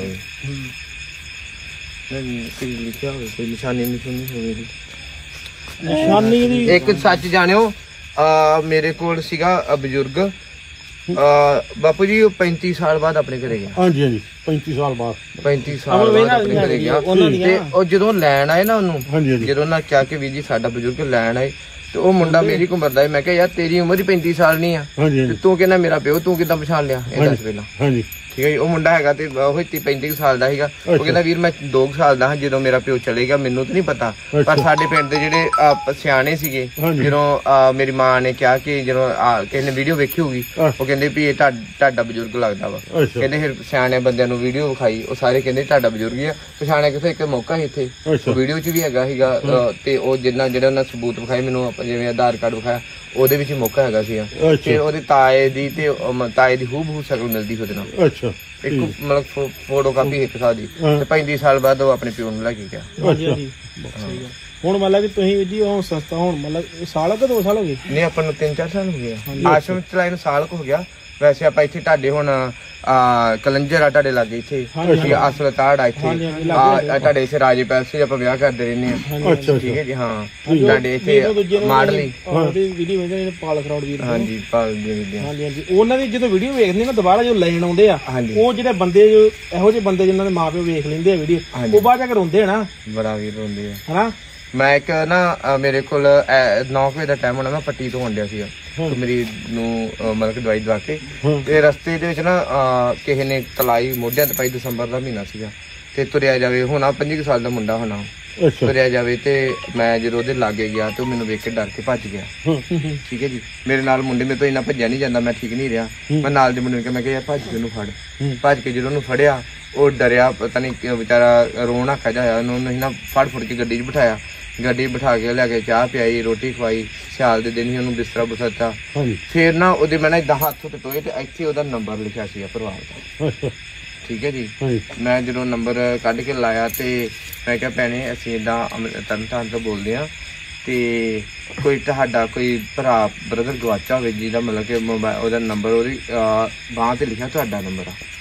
ਲਿਖਿਆ ਹੋਵੇ ਕੋਈ ਨਿਸ਼ਾਨੀ ਹੋਵੇਗੀ। ਨਿਸ਼ਾਨੀ ਦੀ ਇੱਕ ਸੱਚ ਜਾਣਿਓ, ਮੇਰੇ ਕੋਲ ਸੀਗਾ ਬਜ਼ੁਰਗ ਬਾਪੂ ਜੀ, ਉਹ 35 ਸਾਲ ਬਾਅਦ ਆਪਣੇ ਘਰੇ ਗਿਆ। ਹਾਂਜੀ 35 ਸਾਲ ਬਾਅਦ ਆਪਣੇ ਘਰੇ ਗਿਆ। ਤੇ ਉਹ ਜਦੋਂ ਲੈਣ ਆਏ ਨਾ ਉਹਨੂੰ, ਜਦੋਂ ਉਹਨਾਂ ਕਿਹਾ ਕਿ ਵੀਰ ਜੀ ਸਾਡਾ ਬਜ਼ੁਰਗ ਲੈਣ ਆਏ, ਤੇ ਉਹ ਮੁੰਡਾ ਮੇਰੀ ਉਮਰ ਦਾ। ਮੈਂ ਕਿਹਾ ਯਾਰ ਤੇਰੀ ਉਮਰ ਹੀ 35 ਸਾਲ ਨਹੀਂ ਆ, ਤੂੰ ਕਹਿੰਦਾ ਮੇਰਾ ਪਿਓ, ਤੂੰ ਕਿੱਦਾਂ ਪਛਾਣ ਲਿਆ? ਇਹ ਦੱਸ ਪਹਿਲਾਂ। ਠੀਕ ਹੈ ਜੀ। ਉਹ ਮੁੰਡਾ ਹੈਗਾ ਤੇ ਉਹ 35 ਸਾਲ ਦਾ ਸੀਗਾ। ਉਹ ਕਹਿੰਦਾ ਵੀਰ ਮੈਂ 2 ਸਾਲ ਦਾ ਹਾਂ ਜਦੋਂ ਮੇਰਾ ਪਿਓ ਚਲੇ ਗਿਆ, ਮੈਨੂੰ ਤਾਂ ਨਹੀਂ ਪਤਾ, ਪਰ ਸਾਡੇ ਪਿੰਡ ਦੇ ਜਿਹੜੇ ਸਿਆਣੇ ਸੀਗੇ, ਜਦੋਂ ਮੇਰੀ ਮਾਂ ਨੇ ਕਿਹਾ ਕਿ ਜਦੋਂ ਕਿਸੇ ਨੇ ਵੀਡੀਓ ਵੇਖੀ ਹੋਊਗੀ, ਉਹ ਕਹਿੰਦੇ ਵੀ ਇਹ ਤੁਹਾਡਾ ਬਜ਼ੁਰਗ ਲੱਗਦਾ ਵਾ। ਕਹਿੰਦੇ ਫਿਰ ਸਿਆਣੇ ਬੰਦਿਆਂ ਨੂੰ ਵੀਡੀਓ ਵਿਖਾਈ, ਉਹ ਸਾਰੇ ਕਹਿੰਦੇ ਤੁਹਾਡਾ ਬਜ਼ੁਰਗ ਹੀ ਆ। ਪਛਾਣਿਆ ਕਿਥੋਂ? ਇੱਕ ਮੌਕਾ ਸੀ ਇੱਥੇ, ਵੀਡੀਓ ਚ ਵੀ ਹੈਗਾ ਸੀਗਾ, ਤੇ ਉਹ ਜਿਹੜੇ ਉਹਨਾਂ ਸਬੂਤ ਵਿਖਾਏ ਮੈਨੂੰ, ਜਿਵੇਂ ਆਧਾਰ ਕਾਰਡ ਵਿਖਾਇਆ, ਉਹਦੇ ਵਿੱਚ ਮੌਕਾ ਹੈਗਾ ਸੀਗਾ। ਤੇ ਉਹਦੇ ਤਾਏ ਦੀ ਤੇ ਤਾਏ ਦੀ ਹੂਬਹੂ ਸ਼ਕਲ ਮਿਲਦੀ ਉਹਦੇ ਨਾਲ, ਇੱਕ ਮਤਲਬ ਫੋਟੋ ਕਾਪੀ ਇੱਕ ਸਾਲ ਦੀ। ਤੇ 35 ਸਾਲ ਬਾਅਦ ਉਹ ਆਪਣੇ ਪਿਓ ਨੂੰ ਲੈ ਕੇ ਗਿਆ। ਹੁਣ ਮਤਲਬ ਕਿ ਤੁਸੀਂ ਜੀ ਉਹ ਸੰਸਥਾ ਹੁਣ ਮਤਲਬ ਸਾਲ ਕਿ 2 ਸਾਲ ਹੋ ਗਏ? ਨਹੀਂ, ਆਪਾਂ ਨੂੰ 3-4 ਸਾਲ ਹੋ ਗਏ ਆਸ਼ਰਮ ਚਲਾਏ ਨੂੰ, ਸਾਲ ਕੁ ਹੋ ਗਿਆ। ਵੈਸੇ ਆਪਾਂ ਇੱਥੇ ਤੁਹਾਡੇ ਹੁਣ ਕਲੰਜਰ ਆ ਤੁਹਾਡੇ ਲਾਗੇ, ਇੱਥੇ ਅਸਲਤਾੜ ਆ, ਇੱਥੇ ਤੁਹਾਡੇ ਇੱਥੇ ਰਾਜੇ ਪੈਸੇ ਆਪਾਂ ਵਿਆਹ ਕਰਦੇ ਰਹਿੰਦੇ ਆ। ਠੀਕ ਹੈ ਜੀ। ਹਾਂ, ਤੁਹਾਡੇ ਇੱਥੇ ਮਾਡਲੀ ਪਾਲ ਖਰੋੜ ਵੀਰ, ਹਾਂਜੀ ਪਾਲ ਜੀ, ਹਾਂਜੀ ਉਹਨਾਂ ਦੀ ਜਦੋਂ ਵੀਡੀਓ ਵੇਖਦੇ ਨਾ ਦੁਬਾਰਾ ਜੋ ਲੈਣ ਆਉਂਦੇ ਆ, ਉਹ ਜਿਹੜੇ ਬੰਦੇ ਇਹੋ ਜਿਹੇ ਬੰਦੇ ਜਿਨ੍ਹਾਂ ਦੇ ਮਾਪਿਓ ਵੇਖ ਲੈਂਦੇ ਆ ਵੀਡੀਓ, ਉਹ ਬਾਅਦ ਜਾ ਕੇ ਰੋਂਦੇ ਆ ਨਾ, ਬੜਾ ਵੀਰ ਰੋਂਦੇ ਆ, ਹਨਾ। ਮੈਂ ਇੱਕ ਨਾ ਮੇਰੇ ਕੋਲ 9 ਵਜੇ ਦਾ ਟਾਈਮ ਹੋਣਾ, ਮੈਂ ਪੱਟੀ ਤੋਂ ਆਉਂਦਿਆ ਸੀਗਾ, ਮੇਰੀ ਨੂੰ ਮਤਲਬ ਕਿ ਦਵਾਈ ਦਵਾ ਕੇ, ਤੇ ਰਸਤੇ ਦੇ ਵਿੱਚ ਨਾ ਕਿਸੇ ਨੇ ਤਲਾਈ ਮੋਢਿਆਂ ਤੇ ਪਾਈ, ਦਸੰਬਰ ਦਾ ਮਹੀਨਾ ਸੀਗਾ, ਤੇ ਤੁਰਿਆ ਜਾਵੇ ਹੁਣ 25 ਸਾਲ ਦਾ ਮੁੰਡਾ ਹੋਣਾ, ਤੁਰਿਆ ਜਾਵੇ, ਤੇ ਮੈਂ ਜਦੋਂ ਉਹਦੇ ਲਾਗੇ ਗਿਆ ਤੇ ਉਹ ਮੈਨੂੰ ਵੇਖ ਕੇ ਡਰ ਕੇ ਭੱਜ ਗਿਆ। ਠੀਕ ਹੈ ਜੀ। ਮੇਰੇ ਨਾਲ ਮੁੰਡੇ ਮੇਰੇ ਤੋਂ ਇੰਨਾ ਭੱਜਿਆ ਨਹੀਂ ਜਾਂਦਾ, ਮੈਂ ਠੀਕ ਨਹੀਂ ਰਿਹਾ। ਮੈਂ ਨਾਲ ਦੇ ਮੁੰਡੇ ਨੂੰ ਕਿਹਾ, ਮੈਂ ਕਿਹਾ ਯਾਰ ਭੱਜ ਕੇ ਉਹਨੂੰ ਫੜ। ਭੱਜ ਕੇ ਜਦੋਂ ਉਹਨੂੰ ਫੜਿਆ, ਉਹ ਡਰਿਆ, ਪਤਾ ਨਹੀਂ ਵਿਚਾਰਾ ਰੋਣ ਹੱਕਾ ਜਿਹਾ, ਉਹਨੂੰ ਅਸੀਂ ਨਾ ਫੜ ਕੇ ਗੱਡੀ 'ਚ ਬਿਠਾਇਆ, ਗੱਡੀ ਬਿਠਾ ਕੇ ਲਿਆ ਕੇ ਚਾਹ ਪਿਆਈ, ਰੋਟੀ ਖਵਾਈ। ਸਿਆਲ ਦੇ ਦਿਨ ਹੀ ਉਹਨੂੰ ਬਿਸਤਰਾ ਬੁਸਰਾ ਦਿੱਤਾ। ਫਿਰ ਨਾ ਉਹਦੇ ਮੈਂ ਨਾ ਏਦਾਂ ਹੱਥ ਉੱਤੇ ਟੋਏ, ਤੇ ਇੱਥੇ ਉਹਦਾ ਨੰਬਰ ਲਿਖਿਆ ਸੀ ਪਰਿਵਾਰ ਦਾ। ਠੀਕ ਹੈ ਜੀ। ਮੈਂ ਜਦੋਂ ਨੰਬਰ ਕੱਢ ਕੇ ਲਾਇਆ, ਤੇ ਮੈਂ ਕਿਹਾ ਭੈਣੇ ਅਸੀਂ ਏਦਾਂ ਤਰਨਤਾਰਨ ਤੋਂ ਬੋਲਦੇ ਹਾਂ, ਤੇ ਕੋਈ ਤੁਹਾਡਾ ਕੋਈ ਭਰਾ ਬ੍ਰਦਰ ਗਵਾਚਾ ਹੋਵੇ ਜਿਹਦਾ ਮਤਲਬ ਕਿ ਉਹਦਾ ਨੰਬਰ ਉਹਦੀ ਬਾਂਹ ਤੇ ਲਿਖਿਆ ਤੁਹਾਡਾ ਨੰਬਰ ਆ।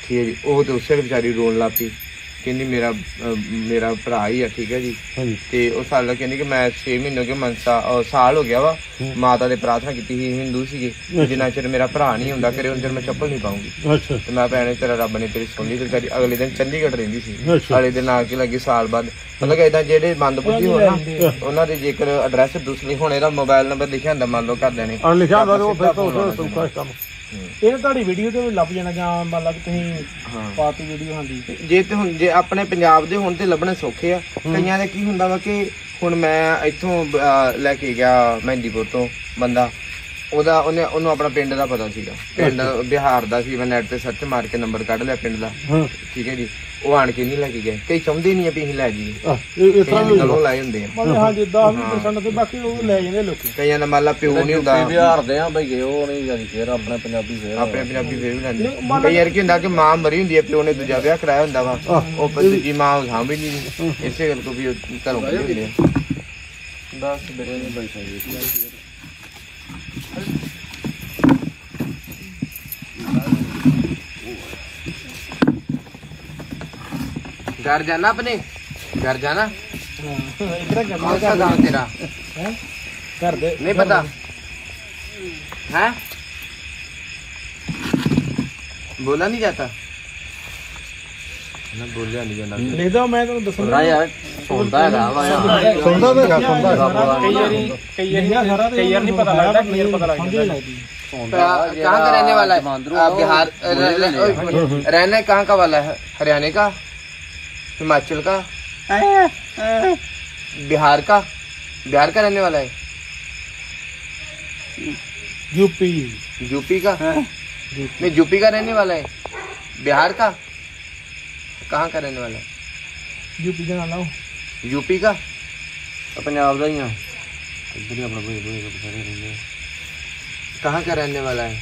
ਠੀਕ ਹੈ ਜੀ। ਉਹ ਤੇ ਉਸੇ ਵੇਲੇ ਵਿਚਾਰੀ ਰੋਣ ਲੱਗ ਪਈ, ਕਹਿੰਦੀ ਮੇਰਾ ਭਰਾ ਹੀ ਆ, ਠੀਕ ਹੈ ਜੀ। ਤੇ ਉਹ ਸਾਲ ਕਹਿੰਦੀ ਕਿ ਮੈਂ 6 ਮਹੀਨੇ ਹੋ ਗਏ ਸਾਲ ਹੋ ਗਿਆ ਵਾ, ਮਾਤਾ ਦੇ ਪ੍ਰਾਰਥਨਾ ਕੀਤੀ ਸੀ, ਹਿੰਦੂ ਸੀਗੇ, ਜਿੰਨਾ ਚਿਰ ਮੇਰਾ ਭਰਾ ਨਹੀਂ ਹੁੰਦਾ ਕਰੇ ਉਹਨਾਂ ਚਿਰ ਮੈਂ ਚੱਪਲ ਨਹੀਂ ਪਾਉਂਗੀ। ਤੇ ਮੈਂ ਭੈਣੇ ਤੇਰਾ ਰੱਬ ਨੇ ਤੇਰੀ ਸੁਣ ਲਈ। ਤੇ ਵਿਚਾਰੀ ਅਗਲੇ ਦਿਨ ਚੰਡੀਗੜ੍ਹ ਰਹਿੰਦੀ ਸੀ, ਅਗਲੇ ਦਿਨ ਆ ਕੇ ਲੱਗੀ ਸਾਲ ਬਾਅਦ। ਮਤਲਬ ਕਿ ਏਦਾਂ ਜਿਹੜੇ ਬੰਦ ਬੁੱਧੀ ਹੋਣ ਨਾ, ਉਹਨਾਂ ਦੇ ਜੇਕਰ ਐਡਰੈਸ ਦੂਸਰੀ ਹੁਣ ਇਹਦਾ ਮੋਬਾਈਲ ਨੰਬਰ ਲਿਖਿਆ ਹੁੰਦਾ, ਮੰਨ ਲਓ ਘਰਦਿਆਂ ਨੇ ਲਿਖਿਆ ਹੁੰਦਾ, ਉਹ ਫਿਰ ਸੌਖਾ ਕੰਮ। ਇਹ ਤੁਹਾਡੀ ਵੀਡੀਓ ਤੇ ਲੱਭ ਜਾਣਾ, ਜਾਂ ਮੰਨ ਲਾ ਤੁਸੀਂ ਪਾਤੀ ਵੀਡੀਓ। ਹਾਂਜੀ, ਜੇ ਤੇ ਹੁਣ ਜੇ ਆਪਣੇ ਪੰਜਾਬ ਦੇ ਹੁਣ ਤੇ ਲੱਭਣੇ ਸੌਖੇ ਆ। ਕਈਆਂ ਦੇ ਕੀ ਹੁੰਦਾ ਵਾ ਕਿ ਹੁਣ ਮੈਂ ਇੱਥੋਂ ਲੈ ਕੇ ਗਿਆ ਮਹਿੰਦੀਪੁਰ ਤੋਂ ਬੰਦਾ, ਉਹਨੂੰ ਆਪਣਾ ਪਿੰਡ ਦਾ ਪਤਾ ਸੀਗਾ, ਪਿੰਡ ਬਿਹਾਰ ਦਾ ਸੀ। ਮੈਂ ਨੈਟ ਤੇ ਸਰਚ ਮਾਰ ਕੇ ਨੰਬਰ ਕੱਢ ਲਿਆ ਪਿੰਡ ਦਾ, ਠੀਕ ਹੈ ਜੀ। ਉਹ ਆਣ ਕੇ ਨਹੀਂ ਲੈ ਕੇ ਗਏ, ਕਈ ਚਾਹੁੰਦੇ ਨਹੀਂ ਆ ਵੀ ਅਸੀਂ ਲੈ ਜਾਈਏ, ਗਲੋਂ ਲਾਏ ਹੁੰਦੇ ਆ। ਹਾਂਜੀ 10% ਤੇ ਬਾਕੀ ਉਹ ਲੈ ਜਾਂਦੇ ਲੋਕੀ। ਕਈਆਂ ਦਾ ਮੰਨ ਲਾ ਪਿਓ ਨਹੀਂ ਹੁੰਦਾ, ਬਿਹਾਰ ਦੇ ਆ ਬਈ ਉਹ ਨਹੀਂ ਜਾਂਦੀ, ਫਿਰ ਆਪਣੇ ਪੰਜਾਬੀ ਫੇਰ ਵੀ ਲੈਂਦੇ। ਕਈ ਵਾਰ ਕੀ ਹੁੰਦਾ ਕਿ ਮਾਂ ਮਰੀ ਹੁੰਦੀ ਹੈ, ਪਿਓ ਨੇ ਦੂਜਾ ਵਿਆਹ ਕਰਾਇਆ ਹੁੰਦਾ ਵਾ, ਉਹ ਦੂਜੀ ਮਾਂ ਸਾਂਭ ਹੀ ਨਹੀਂ, ਇਸੇ ਗੱਲ ਤੋਂ ਵੀ ਘਰੋਂ ਕੱਢੇ ਹੁੰਦੇ ਆ। 10 ਬੜੇ ਨਹੀਂ ਬੈਠਾ ਜੀ। घर जाना, अपने घर जाना। कौन सा गाँव तेरा नहीं पता है? बोला नहीं जाता ना, बोलिया नहीं जाता। लिख दो, मैं तुम दसूंगा यार। सुनता है कई बार नहीं पता लगता, क्लियर पता लगता। कहाँ का रहने वाला है? बिहार रहने कहाँ का वाला है? हरियाणा का, हिमाचल का, बिहार का रहने वाला है? यूपी का नहीं, यूपी का रहने वाला है। बिहार का कहाँ का रहने वाला है? यूपी का नाम यूपी का, पंजाब का ही आ। कहाँ का रहने वाला है?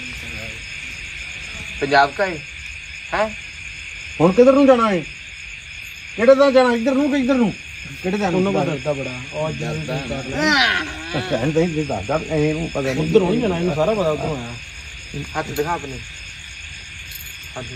पंजाब का है? ਹੁਣ ਕਿਧਰ ਨੂੰ ਜਾਣਾ ਹੈ? ਕਿਹੜੇ ਦਾ ਜਾਣਾ, ਇੱਧਰ ਨੂੰ ਕਿ ਇੱਧਰ ਨੂੰ? ਕਿਹੜੇ ਦਾ? ਉਹਨਾਂ ਦਾ ਡਰਦਾ ਬੜਾ, ਉਹ ਜਲਦੀ ਕਰ ਲੈ। ਅੱਛਾ ਨਹੀਂ ਨਹੀਂ ਦੱਸਦਾ, ਇਹਨੂੰ ਪਤਾ ਨਹੀਂ ਉੱਧਰ ਨਹੀਂ ਜਾਣਾ, ਇਹਨੂੰ ਸਾਰਾ ਪਤਾ ਉੱਧਰੋਂ ਆਇਆ। हाथ दिखा अपने हाथ।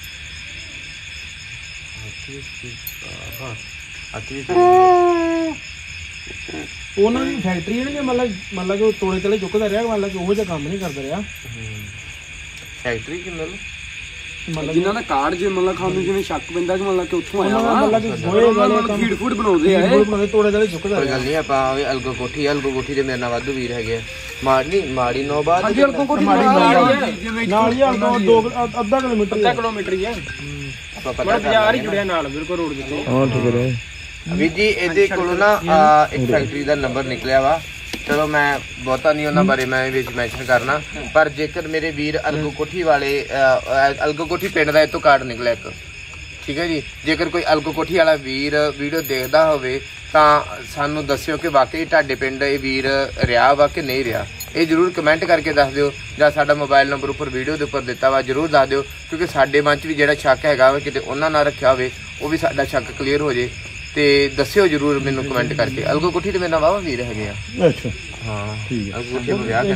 ਉਹਨਾਂ ਦੀ ਫੈਕਟਰੀ ਹੈ ਨਾ, ਕਿ ਮਤਲਬ ਕਿ ਉਹ ਤੋੜੇ ਤਲੇ ਚੁੱਕਦਾ ਰਿਹਾ, ਮਤਲਬ ਕਿ ਉਹੋ ਜਿਹਾ ਕੰਮ ਨਹੀਂ ਕਰਦਾ ਰਿਹਾ। फैक्ट्री की ਮਤਲਬ ਜਿਨ੍ਹਾਂ ਦਾ ਕਾਰਡ ਜੇ ਮਤਲਬ ਖਾਨੂੰ ਜਿਵੇਂ ਸ਼ੱਕ ਪੈਂਦਾ ਕਿ ਮਤਲਬ ਕਿ ਉੱਥੋਂ ਆਇਆ ਵਾ, ਮਤਲਬ ਕਿ ਗੋਏ ਵਾਲੇ ਫੀਡ ਫੂਡ ਬਣਾਉਂਦੇ ਆ ਇਹ। ਤੋੜੇ ਤਲੇ ਚੁੱਕਦਾ ਕੋਈ ਰਿਹਾ। ਗੱਲ ਨਹੀਂ, ਆਪਾਂ ਅਲਗੋ ਕੋਠੀ ਦੇ ਮੇਰੇ ਨਾਲ ਵਾਧੂ ਵੀਰ ਹੈਗੇ ਆ। ਮਾੜੀ ਨੋ ਬਾਅਦ ਹਾਂਜੀ ਅਲਗੋ ਕੋਠੀ ਨਾਲ ਹੀ ਅੱਧਾ ਕਿਲੋਮੀਟਰ ਹੀ ਹੈ। ਆਪਾਂ ਪਤਾ ਬਾਜ਼ਾਰ ਹੀ ਜੁੜਿਆ ਨਾਲ, ਬਿਲਕੁਲ ਰੋਡ ਦੇ। ਹਾਂ ਠੀਕ ਹੈ ਵੀਰ ਜੀ, ਇਹਦੇ ਕੋਲੋਂ ਨਾ ਇੱਕ ਫੈਕਟਰੀ ਦਾ ਨੰਬਰ ਨਿਕਲਿਆ ਵਾ। ਚਲੋ ਮੈਂ ਬਹੁਤਾ ਨਹੀਂ ਉਹਨਾਂ ਬਾਰੇ ਮੈਂ ਵਿੱਚ ਮੈਂਸ਼ਨ ਕਰਨਾ, ਪਰ ਜੇਕਰ ਮੇਰੇ ਵੀਰ ਅਲਗੋ ਕੋਠੀ ਵਾਲੇ ਅਲਗੋ ਕੋਠੀ ਪਿੰਡ ਦਾ ਇਹ ਤੋਂ ਕਾਰਡ ਨਿਕਲਿਆ ਇੱਕ, ਠੀਕ ਹੈ ਜੀ। ਜੇਕਰ ਕੋਈ ਅਲਗੋ ਕੋਠੀ ਵਾਲਾ ਵੀਰ ਵੀਡੀਓ ਦੇਖਦਾ ਹੋਵੇ ਤਾਂ ਸਾਨੂੰ ਦੱਸਿਓ ਕਿ ਵਾਕਈ ਤੁਹਾਡੇ ਪਿੰਡ ਇਹ ਵੀਰ ਰਿਹਾ ਵਾ ਕਿ ਨਹੀਂ ਰਿਹਾ। ਇਹ ਜ਼ਰੂਰ ਕਮੈਂਟ ਕਰਕੇ ਦੱਸ ਦਿਓ, ਜਾਂ ਸਾਡਾ ਮੋਬਾਈਲ ਨੰਬਰ ਉੱਪਰ ਵੀਡੀਓ ਦੇ ਉੱਪਰ ਦਿੱਤਾ ਵਾ, ਜ਼ਰੂਰ ਦੱਸ ਦਿਓ, ਕਿਉਂਕਿ ਸਾਡੇ ਮਨ 'ਚ ਵੀ ਜਿਹੜਾ ਸ਼ੱਕ ਹੈਗਾ ਵਾ ਕਿਤੇ ਉਹਨਾਂ ਨਾਲ ਰੱਖਿਆ ਹੋਵੇ, ਉਹ ਵੀ ਸਾਡਾ ਸ਼ੱਕ ਕਲੀਅਰ ਹੋ ਜੇ। ਤੇ ਦੱਸਿਓ ਜ਼ਰੂਰ ਮੈਨੂੰ ਕਮੈਂਟ ਕਰਕੇ। ਅਲਗੋ ਕੋਠੀ ਤੇ ਮੇਰੇ ਨਾਲ ਵਾਵਾ ਵੀਰ ਹੈਗੇ ਆ। ਅੱਛਾ ਹਾਂ ਠੀਕ ਹੈ। ਅਲਗੋ ਕੋਠੀ ਵਿਆਹ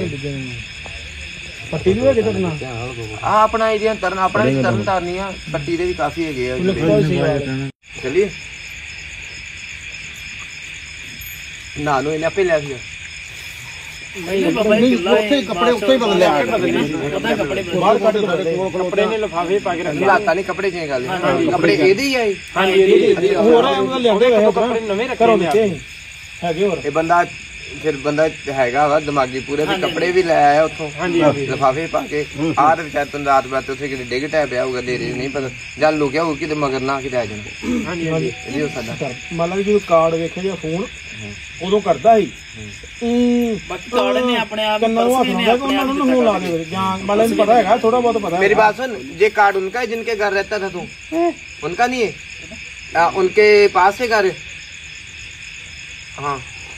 ਪੱਟੀ ਵੀ ਹੈਗੇ ਤਾਂ ਆ ਆਪਣਾ ਏਰੀਆ ਤਰਨ, ਆਪਣਾ ਵੀ ਤਰਨ ਤਾਰਨੀ ਆ, ਪੱਟੀ ਦੇ ਵੀ ਕਾਫੀ ਹੈਗੇ ਆ। ਚਲਿਏ ਨਾ ਨੂੰ ਇਹਨੇ ਆਪੇ ਲੈ ਗਿਆ। ਨਹੀਂ ਬਾਬਾ ਜੀ, ਉੱਥੇ ਕੱਪੜੇ ਉੱਥੇ ਹੀ ਬਦਲ ਲਿਆ, ਬਾਹਰ ਕੱਢ ਕੇ ਕੱਪੜੇ ਨੇ ਲਿਫਾਫੇ ਪਾ ਕੇ ਰੱਖੇ। ਲਾਤਾ ਨਹੀਂ ਕੱਪੜੇ ਚੇਂਜ ਕਰ ਲਏ, ਕੱਪੜੇ ਇਹਦੇ ਹੀ ਆਏ। ਹਾਂਜੀ ਇਹਦੇ ਹੋਰ ਉਹਦਾ ਲਿਆਉਂਦੇ ਗਏ ਕੱਪੜੇ ਨਵੇਂ ਰੱਖੇ ਘਰੋਂ ਦਿੱਤੇ ਹੈਗੇ ਹੋਰ। ਇਹ ਬੰਦਾ ਫਿਰ ਬੰਦਾ ਹੈਗਾ ਵਾ ਦਿਮਾਗੀ ਪੂਰੇ, ਵੀ ਕੱਪੜੇ ਵੀ ਲੈ ਆਇਆ ਉੱਥੋਂ ਲਿਫਾਫੇ ਪਾ ਕੇ। ਆਹ ਤੇ ਵਿਚਾਰ ਤਨ ਰਾਤ ਬਾਤ ਉੱਥੇ ਕਿਤੇ ਡਿੱਗ ਟੈ ਪਿਆ ਹੋਊਗਾ, ਦੇਰੇ ਨਹੀਂ ਪਤਾ, ਜਾਂ ਲੁਕਿਆ ਹੋਊ ਕਿਤੇ ਮਗਰ ਨਾ ਕਿਤੇ ਆ ਜਾਣਾ। ਹਾਂਜੀ ਹਾਂਜੀ ਇਹ ਵੀ ਹੋ ਸਕਦਾ। ਮਤਲਬ ਜਦੋਂ ਕਾਰਡ ਵੇਖਿਆ ਜਾਂ ਫੋਨ ਉਦੋਂ ਕਰਦਾ ਸੀ, ਬਾਕੀ ਕਾਰਡ ਨੇ ਆਪਣੇ ਆਪ ਕੰਨਾਂ ਨੂੰ ਹੱਥ ਲਾਉਂਦਾ ਕਿ ਉਹਨਾਂ ਨੂੰ ਫੋਨ ਲਾ ਦੇ, ਜਾਂ ਮਤਲਬ ਨੂੰ ਪਤਾ ਹੈਗਾ, ਥੋੜਾ ਬਹੁਤ ਪਤਾ। मेरी बात सुन, ये कार्ड उनका है जिनके घर रहता था तू? उनका नहीं है? उनके पास है घर? हाँ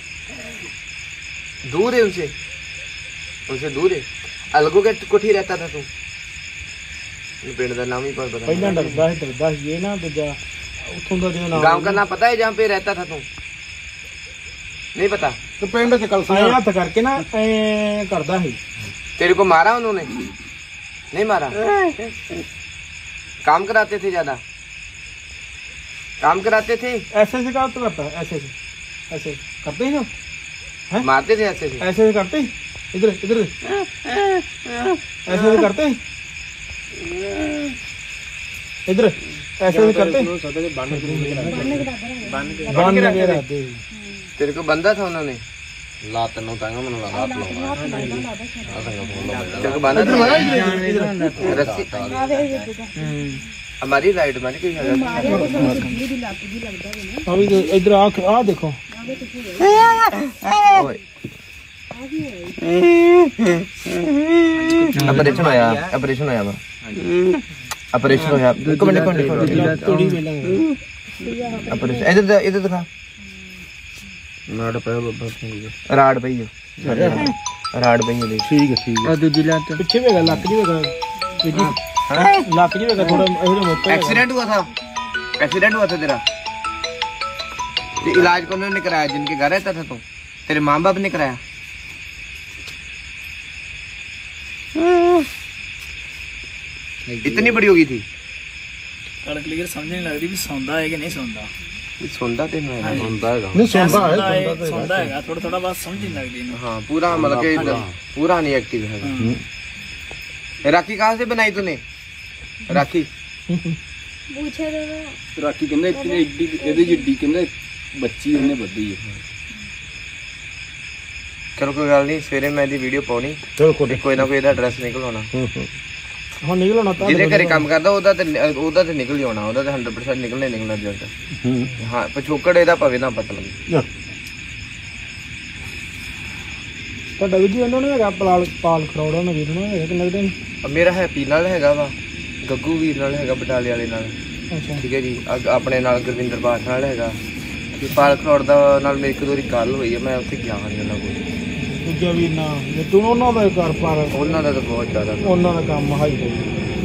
दूर है उनसे, उनसे दूर है। अलगो के कोठी रहता था तू? पिंड का नाम ही पर बता। ਪਹਿਲਾਂ ਡਰਦਾ ਸੀ ਇਹ ਨਾ ਦੂਜਾ ਉੱਥੋਂ ਦਾ ਜਿਹੜਾ ਨਾਮ गांव का नाम पता है जहाँ पे रहता था तू? नहीं पता? ਤੇ ਪਿੰਡ ਚ ਕਲਸੀਆਂ ਹੱਥ ਕਰਕੇ ਨਾ ਐ ਕਰਦਾ ਸੀ। तेरे को मारा उन्होंने? नहीं मारा? काम कराते थे ज्यादा, काम कराते थे, ऐसे से काम तो करता है, ऐसे करते ही ना, मारते थे ऐसे से, ऐसे करते ही, इधर इधर ऐसे करते ही, इधर ऐसे करते बांध के रहते। तेरे को बंदा था उन्होंने, ਲਾ ਤੈਨੂੰ ਤਾਂ ਮੈਨੂੰ ਲਾ ਰਾਤ ਲਾਉਣਾ तेरे को बांधा था रस्सी, हमारी राइट मारी कोई है अभी इधर आ देखो, ऑपरेशन होया, ऑपरेशन होया, ऑपरेशन होया, एक मिनट ऑपरेशन इधर इधर दिखा, राड पई है, राड पई है, ठीक है ठीक है। दूजी लात पीछे भी लक जी लक जी थोड़ा मोटा एक्सीडेंट हुआ था, एक्सीडेंट हुआ था तेरा, तो इलाज कौन ने कराया? जिनके घर रहता था तू, तेरे माँ बाप ने कराया? इतनी बड़ी हो गई थी, ਗੱਲ ਕਲੀਅਰ ਸਮਝ ਨਹੀਂ ਲੱਗਦੀ ਵੀ ਸੌਂਦਾ ਹੈ ਕਿ ਨਹੀਂ ਸੌਂਦਾ। सोंदा ते नहीं ਹੁੰਦਾ ਹੈਗਾ नहीं सोंदा है, ਸੌਂਦਾ ਹੈਗਾ, ਥੋੜਾ ਥੋੜਾ ਬਸ ਸਮਝ ਨਹੀਂ ਲੱਗਦੀ ਇਹਨੂੰ। हाँ पूरा मतलब कि पूरा नहीं एक्टिव है। राखी कहाँ से बनाई तूने? राखी ਰਾਖੀ ਕਹਿੰਦੇ ਇੱਥੇ ਏਡੀ ਇਹਦੀ ਜਿੱਡੀ ਕਹਿੰਦੇ ਬੱਚੀ ਉਹਨੇ ਵੱਡੀ ਹੈ। चलो कोई गल नहीं, सवेरे मैं दी वीडियो पाਉਣੀ, कोई ना कोई एड्रेस निकल आना, हाँ निकल आना ਜਿਹਦੇ ਘਰੇ ਕੰਮ ਕਰਦਾ ਉਹਦਾ ਤੇ ਨਿਕਲ ਜਾਣਾ, ਉਹਦਾ ਤੇ 100% ਨਿਕਲਣਾ ਰਿਜ਼ਲਟ। ਹਾਂ ਪਿਛੋਕੜ ਇਹਦਾ ਪਵੇ ਨਾ ਪਤਾ ਲੱਗੇ। ਤੁਹਾਡਾ ਵੀ ਜੀ ਉਹਨਾਂ ਨੇ ਹੈਗਾ ਪਾਲ ਖਰੋੜਾ ਨਾ ਵੀਰ ਨਾ ਹੈਗਾ ਕਿੰਨੇ ਦਿਨ? ਮੇਰਾ ਹੈਪੀ ਨਾਲ ਹੈਗਾ ਵਾ, ਗੱਗੂ ਵੀਰ ਨਾਲ ਹੈਗਾ, ਬਟਾਲੇ ਵਾਲੇ ਨਾਲ, ਅੱਛਾ ਠੀਕ ਹੈ ਜੀ। ਆਪਣੇ ਨਾਲ ਗੁਰਵਿੰਦਰ ਬਾਠ ਨਾਲ ਹੈਗਾ, ਤੇ ਪਾਲ ਖਰੋੜ ਦਾ ਨਾਲ ਮੇਰੀ ਇੱਕ ਦੋ ਵਾਰੀ ਗੱਲ ਹੋਈ ਹੈ, ਮੈਂ ਉੱਥੇ ਗਿਆ ਨਹੀਂ ਉਹਨਾਂ ਕੋਲ। ਦੂਜਾ ਵੀਰ ਨਾ ਤੂੰ ਉਹਨਾਂ ਦਾ ਘਰ ਪਰ ਉਹਨਾਂ ਦਾ ਤਾਂ ਬਹੁਤ ਜ਼ਿਆਦਾ ਉਹਨਾਂ ਦਾ ਕੰਮ ਹਾਈ ਤੇ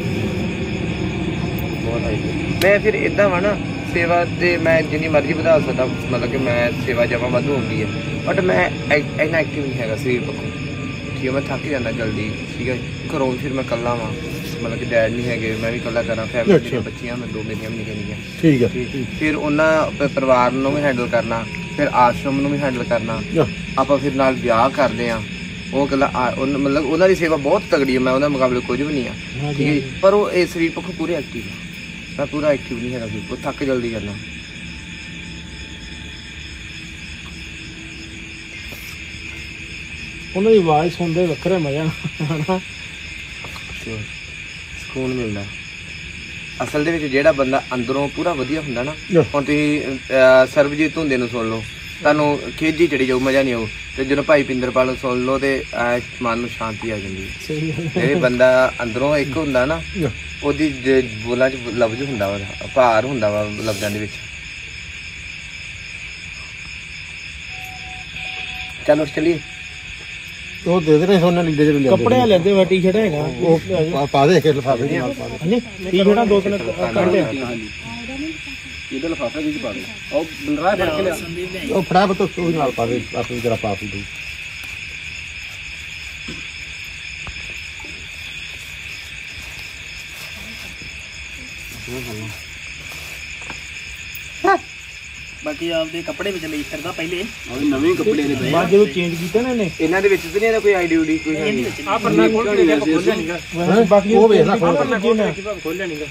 ਬਹੁਤ ਹਾਈ। ਮੈਂ ਫਿਰ ਇਦਾਂ ਵਾ ਨਾ, ਸੇਵਾ ਤੇ ਮੈਂ ਜਿੰਨੀ ਮਰਜ਼ੀ ਵਧਾ ਸਕਦਾ, ਮਤਲਬ ਕਿ ਮੈਂ ਸੇਵਾ ਜਮਾ ਵਾਧੂ ਹੁੰਦੀ ਹੈ, ਬਟ ਮੈਂ ਇੰਨਾ ਐਕਟਿਵ ਨਹੀਂ ਹੈਗਾ ਸਰੀਰ ਪੱਖੋਂ, ਠੀਕ ਹੈ। ਮੈਂ ਥੱਕ ਜਾਂਦਾ ਜਲਦੀ, ਠੀਕ ਹੈ। ਘਰੋਂ ਫਿਰ ਮੈਂ ਇਕੱਲਾ ਵਾਂ, ਮਤਲਬ ਕਿ ਡੈਡ ਨਹੀਂ ਹੈਗੇ, ਮੈਂ ਵੀ ਇਕੱਲਾ ਕਰਾਂ, ਫੈਮਿਲੀ ਦੀਆਂ ਬੱਚੀਆਂ ਮੈਂ 2 ਮੇਰੀਆਂ ਵੀ ਨਿੱਕੀਆਂ, ਠੀਕ ਹੈ। ਫਿਰ ਉਹਨਾਂ ਪਰਿਵਾਰ ਨੂੰ ਵੀ ਹੈਂਡਲ ਕਰਨਾ, ਫਿਰ ਆਸ਼ਰਮ ਨੂੰ ਵੀ ਹੈਂਡਲ ਕਰਨਾ, ਆਪਾਂ ਫਿਰ ਨਾਲ ਵਿਆਹ ਕਰਦੇ ਆ, ਉਹ ਇਕੱਲਾ ਮਤਲਬ ਉਹਨਾਂ ਦੀ ਸੇਵਾ ਬਹੁਤ ਤਗੜੀ ਹੈ, ਮੈਂ ਉਹਨਾਂ ਮੁਕਾਬਲੇ ਕੁਝ ਵੀ ਨਹੀਂ ਆ, ਠੀਕ ਹੈ ਜੀ। ਪਰ ਉਹ ਇਹ ਸਰੀਰ ਪੱਖੋਂ ਪੂਰੇ ਐਕਟਿਵ ਆ, ਮੈਂ ਪੂਰਾ ਐਕਟਿਵ ਨਹੀਂ ਹੈਗਾ, ਉਹ ਥੱਕ ਜਲਦੀ ਜਾਂਦਾ। ਉਹਨਾਂ ਦੀ ਆਵਾਜ਼ ਸੁਣਦੇ ਵੱਖਰਾ ਮਜ਼ਾ ਹਨਾ, ਸਕੂਨ ਮਿਲਦਾ। ਅਸਲ ਦੇ ਵਿੱਚ ਜਿਹੜਾ ਬੰਦਾ ਅੰਦਰੋਂ ਪੂਰਾ ਵਧੀਆ ਹੁੰਦਾ ਨਾ, ਹੁਣ ਤੁਸੀਂ ਸਰਬਜੀਤ ਹੁੰਦੇ ਨੂੰ ਸੁਣ ਲਓ, ਤੁਹਾਨੂੰ ਖੇਜੀ ਚੜੀ ਜਾਊ, ਮਜ਼ਾ ਨਹੀਂ ਆਊ। ਤੇ ਜਦੋਂ ਭਾਈ ਪਿੰਦਰਪਾਲ ਨੂੰ ਸੁਣ ਲਓ ਤੇ ਮਨ ਨੂੰ ਸ਼ਾਂਤੀ ਆ ਜਾਂਦੀ ਹੈ। ਇਹ ਬੰਦਾ ਅੰਦਰੋਂ ਇੱਕ ਹੁੰਦਾ ਨਾ, ਉਹਦੀ ਬੋਲਾਂ 'ਚ ਲਫ਼ਜ਼ ਹੁੰਦਾ ਵਾ, ਭਾਰ ਹੁੰਦਾ ਵਾ ਲਫ਼ਜ਼ਾਂ ਦੇ ਵਿੱਚ। ਚਲੋ ਚਲੀਏ। ਉਹ ਦੇ ਦੇਣੇ ਸੋਨੇ ਲੀੜੇ ਜਿਹੜੇ ਕੱਪੜੇ ਲੈਂਦੇ ਵਾ, ਟੀ-ਸ਼ਰਟ ਹੈਗਾ ਉਹ ਪਾ ਦੇ ਕੇ ਲਿਫਾਫੇ ਦੇ ਨਾਲ ਪਾ ਦੇ। ਹਾਂਜੀ ਟੀ-ਸ਼ਰਟਾਂ 2-3 ਕੱਢ ਲਿਆ, ਇਹਦੇ ਲਿਫਾਫੇ ਵਿੱਚ ਪਾ ਦੇ। ਉਹ ਬਲਰਾ ਫੜ ਕੇ ਲਿਆ, ਉਹ ਫੜਾ ਬਤੋ ਉਹ ਨਾਲ ਪਾ ਦੇ, ਆਪਣੀ ਜਰਾ ਪਾ ਪੀ ਦੇ। ਬਾਕੀ ਆਪਦੇ ਕੱਪੜੇ ਵਿੱਚ ਲਈ ਫਿਰਦਾ ਪਹਿਲੇ, ਉਹ ਨਵੇਂ ਕੱਪੜੇ ਨੇ ਪਏ। ਬਾਅਦ ਜਦੋਂ ਚੇਂਜ ਕੀਤਾ ਨਾ ਇਹਨੇ, ਇਹਨਾਂ ਦੇ ਵਿੱਚ ਤਾਂ ਨਹੀਂ ਇਹਦਾ ਕੋਈ ਆਈਡੀ ਉਡੀ ਕੋਈ ਹੈ ਨਹੀਂ। ਆ ਪਰਨਾ ਖੋਲ ਕੇ ਦੇਖਿਆ ਖੋਲਿਆ ਨਹੀਂਗਾ, ਬਾਕੀ ਉਹ ਵੇਖ ਲੈ ਖੋਲਿਆ ਨਹੀਂਗਾ।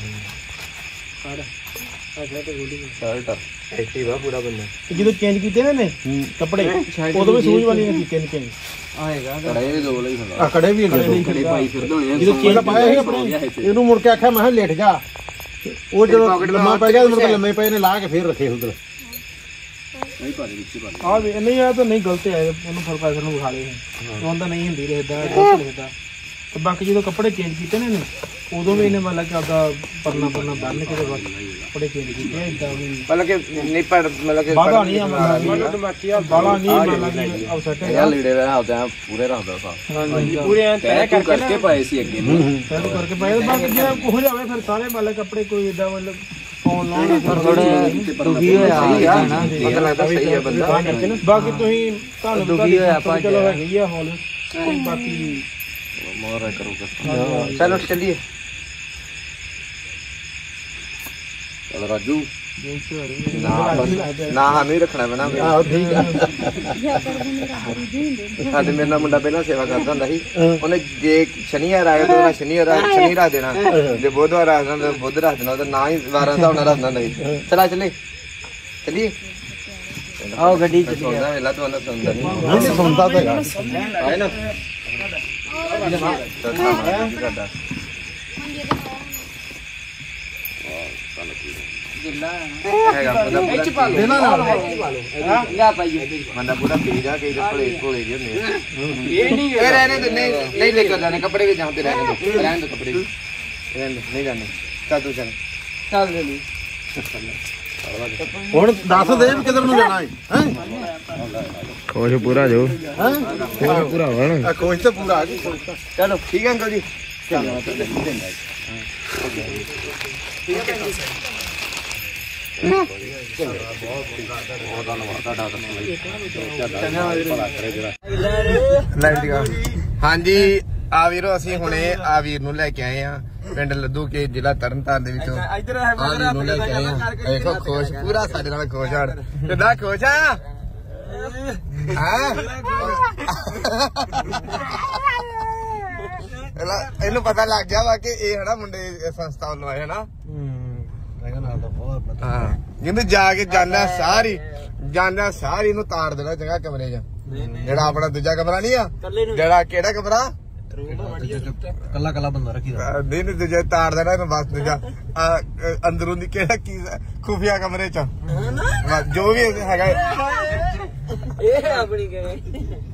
ਸ਼ਰਟ ਐਕਟਿਵ ਆ ਪੂਰਾ ਬੰਦਾ। ਜਦੋਂ ਚੇਂਜ ਕੀਤੇ ਨਾ ਨੇ ਕੱਪੜੇ, ਉਦੋਂ ਵੀ ਸੂਝ ਵਾਲੀ ਨੇ ਕੀਤੇ ਨੇ ਚੇਂਜ। ਆਏਗਾ ਕੜੇ ਵੀ 2 ਲਈ ਹੁੰਦਾ, ਆ ਕੜੇ ਵੀ ਕੜੇ ਪਾਈ ਫਿਰਦੇ ਹੋਣੇ। ਜਦੋਂ ਚੇਂਜ ਪਾਇਆ ਸੀ ਆਪਣੇ, ਇਹਨੂੰ ਮੁੜ ਕੇ ਆਖਿਆ ਮੈਂ ਲੇਟ ਜਾ, ਉਹ ਜਦੋਂ ਲੰਮਾ ਪੈ ਗਿਆ ਮੁੜ ਕੇ ਲੰਮੇ ਪਏ ਨੇ ਲਾ ਕੇ ਫੇਰ ਰੱਖੇ ਉਧਰ। ਨਹੀਂ ਪਾ ਦੇ ਵਿੱਚ ਪਾ ਦੇ। ਆ ਨਹੀਂ ਆ ਤਾਂ ਨਹੀਂ ਗਲਤ ਹੈ, ਉਹਨੂੰ ਪ੍ਰੋਫੈਸਰ ਨੂੰ ਵਿਖਾ ਲਏ ਉਹਦਾ ਨਹੀਂ ਹੁੰਦੀ ਰਹਿਦਾ ਲਿਖਦਾ। ਤੇ ਬਾਕੀ ਜਦੋਂ ਕੱਪੜੇ ਚੇਂਜ ਕੀਤੇ ਨੇ ਉਦੋਂ ਵੀ ਇਹਨੇ ਮਤਲਬ ਕਿ ਆਪਦਾ ਪਰਨਾ ਬੰਨ ਕੇ ਕੱਪੜੇ ਚੇਂਜ ਕੀਤੇ ਇਦਾਂ ਵੀ, ਮਤਲਬ ਕਿ ਨਹੀਂ ਪਰ ਮਤਲਬ ਕਿ ਬਾਲਾ ਨਹੀਂ ਆ, ਬਾਲਾ ਨਹੀਂ ਮਤਲਬ ਕਿ ਅਵਸੈਟ ਇਹ ਹੈ ਲੀੜੇ ਦਾ ਆਪਦਾ ਪੂਰੇ ਰੱਖਦਾ ਸਾਹ ਪੂਰੇ ਤੈਅ ਕਰਕੇ ਪਾਏ ਸੀ ਅੱਗੇ ਨੂੰ, ਤੈਅ ਕਰਕੇ ਪਾਏ। ਬਾਕੀ ਜੇ ਹੋ ਜਾਵੇ ਫਿਰ ਸਾਰੇ ਮਤਲਬ ਕੱਪੜੇ ਕੋਈ ਇਦਾਂ ਮਤਲਬ ਪਾਉਣ ਲਾਉਣ ਦੁਖੀ ਹੋਇਆ ਪਤਾ ਲੱਗਦਾ ਸਹੀ ਹੈ ਬੰਦਾ। ਬਾਕੀ ਤੁਸੀਂ ਤੁਹਾਨੂੰ ਦੁਖੀ ਹੋਇਆ ਚਲੋ ਹੈਗੀ ਆ ਹੌਲ, ਬਾਕੀ ਮੋਰ ਕਰੂਗਾ। चलो चलिए। ਰਾਜੂ ਨਾ ਸਾਨੂੰ ਹੀ ਰੱਖਣਾ ਪੈਣਾ ਆਹੋ ਠੀਕ ਆ ਸਾਡੇ ਮੇਰੇ ਨਾਲ ਮੁੰਡਾ ਪਹਿਲਾਂ ਸੇਵਾ ਕਰਦਾ ਹੁੰਦਾ ਸੀ ਉਹਨੇ ਜੇ ਸ਼ਨੀਵਾਰ ਆਇਆ ਤਾਂ ਸ਼ਨੀ ਰੱਖ ਦੇਣਾ ਜੇ ਬੁੱਧਵਾਰ ਆ ਜਾਂਦਾ ਬੁੱਧ ਰੱਖ ਦੇਣਾ ਤੇ ਨਾ ਹੀ ਵਾਰਾਂ ਦਾ ਉਹਨਾਂ ਰੱਖਦਾ ਹੁੰਦਾ ਸੀ ਚਲਾ ਚੱਲੇ ਚੱਲੀਏ ਆਓ ਗੱਡੀ ਚ ਸੌਂਦਾ ਵੇਲਾ ਤੂੰ ਉਹਨਾਂ ਸੌਂਦਾ ਨਹੀਂ ਨਹੀਂ ਸੁਣਦਾ ਤਾਂ ਹੈਗਾ ਆਏ ਨਾ ਬੰਦਾ ਪੂਰਾ ਪੀ ਜਾ ਕੇ ਭਲੇ ਭੋਲੇ ਜਿਹੇ ਹੁੰਦੇ ਇਹ ਰਹਿਣੇ ਤੇ ਨਹੀਂ ਲੈ ਕੇ ਜਾਣੇ ਕੱਪੜੇ ਵੀ ਜਾਂ ਤੇ ਰਹਿਣੇ ਦੋ ਕੱਪੜੇ ਵੀ ਰਹਿਣ ਦੋ ਨਹੀਂ ਜਾਣੇ ਚੱਲ ਤੂੰ ਚੱਲ ਲੈ ਲਈ ਹੁਣ ਦੱਸ ਦੇ ਵੀ ਕਿੱਧਰ ਨੂੰ ਜਾਣਾ ਹੈ ਖੁਸ਼ ਪੂਰਾ ਜੋ ਖੁਸ਼ ਪੂਰਾ ਹੋਣ ਖੁਸ਼ ਤੇ ਪੂਰਾ ਆ ਗਈ ਚਲੋ ਠੀਕ ਹੈ ਅੰਕਲ ਜੀ ਚਲੋ ਹਾਂਜੀ ਆ ਵੀਰੋ ਅਸੀਂ ਹੁਣੇ ਆ ਵੀਰ ਨੂੰ ਲੈ ਕੇ ਆਏ ਆ ਪਿੰਡ ਲੱਦੂ ਕੇ ਜ਼ਿਲ੍ਹਾ ਤਰਨਤਾਰਨ ਦੇ ਵਿੱਚੋਂ ਆ ਵੀਰ ਨੂੰ ਲੈ ਕੇ ਆਏ ਆ ਦੇਖੋ ਖੁਸ਼ ਪੂਰਾ ਸਾਡੇ ਨਾਲ ਖੁਸ਼ ਆ ਕਿੱਦਾਂ ਖੁਸ਼ ਆ ਇਹਨੂੰ ਪਤਾ ਲੱਗ ਗਿਆ ਵਾ ਕਿ ਇਹ ਹਨਾ ਮੁੰਡੇ ਸੰਸਥਾ ਵੱਲੋਂ ਆਏ ਹਨਾ ਹਾਂ ਜਿੰਦ ਜਾ ਕੇ ਜਾਂਦਾ ਸਾਰੀ ਨੂੰ ਤਾੜ ਦੇਣਾ ਜਗ੍ਹਾ ਕਮਰੇ 'ਚ ਜਿਹੜਾ ਆਪਣਾ ਦੂਜਾ ਕਮਰਾ ਨਹੀਂ ਆ ਜਿਹੜਾ ਕਿਹੜਾ ਕਮਰਾ ਕੱਲਾ ਬੰਦਾ ਰੱਖੀ ਨਹੀਂ ਦੂਜਾ ਤਾੜ ਦੇਣਾ ਇਹਨੂੰ ਬਸ ਦੂਜਾ ਅੰਦਰੋਂ ਦੀ ਕਿਹੜਾ ਕੀ ਖੁਫੀਆ ਕਮਰੇ 'ਚ ਜੋ ਵੀ ਹੈਗਾ ਇਹ ਆਪਣੀ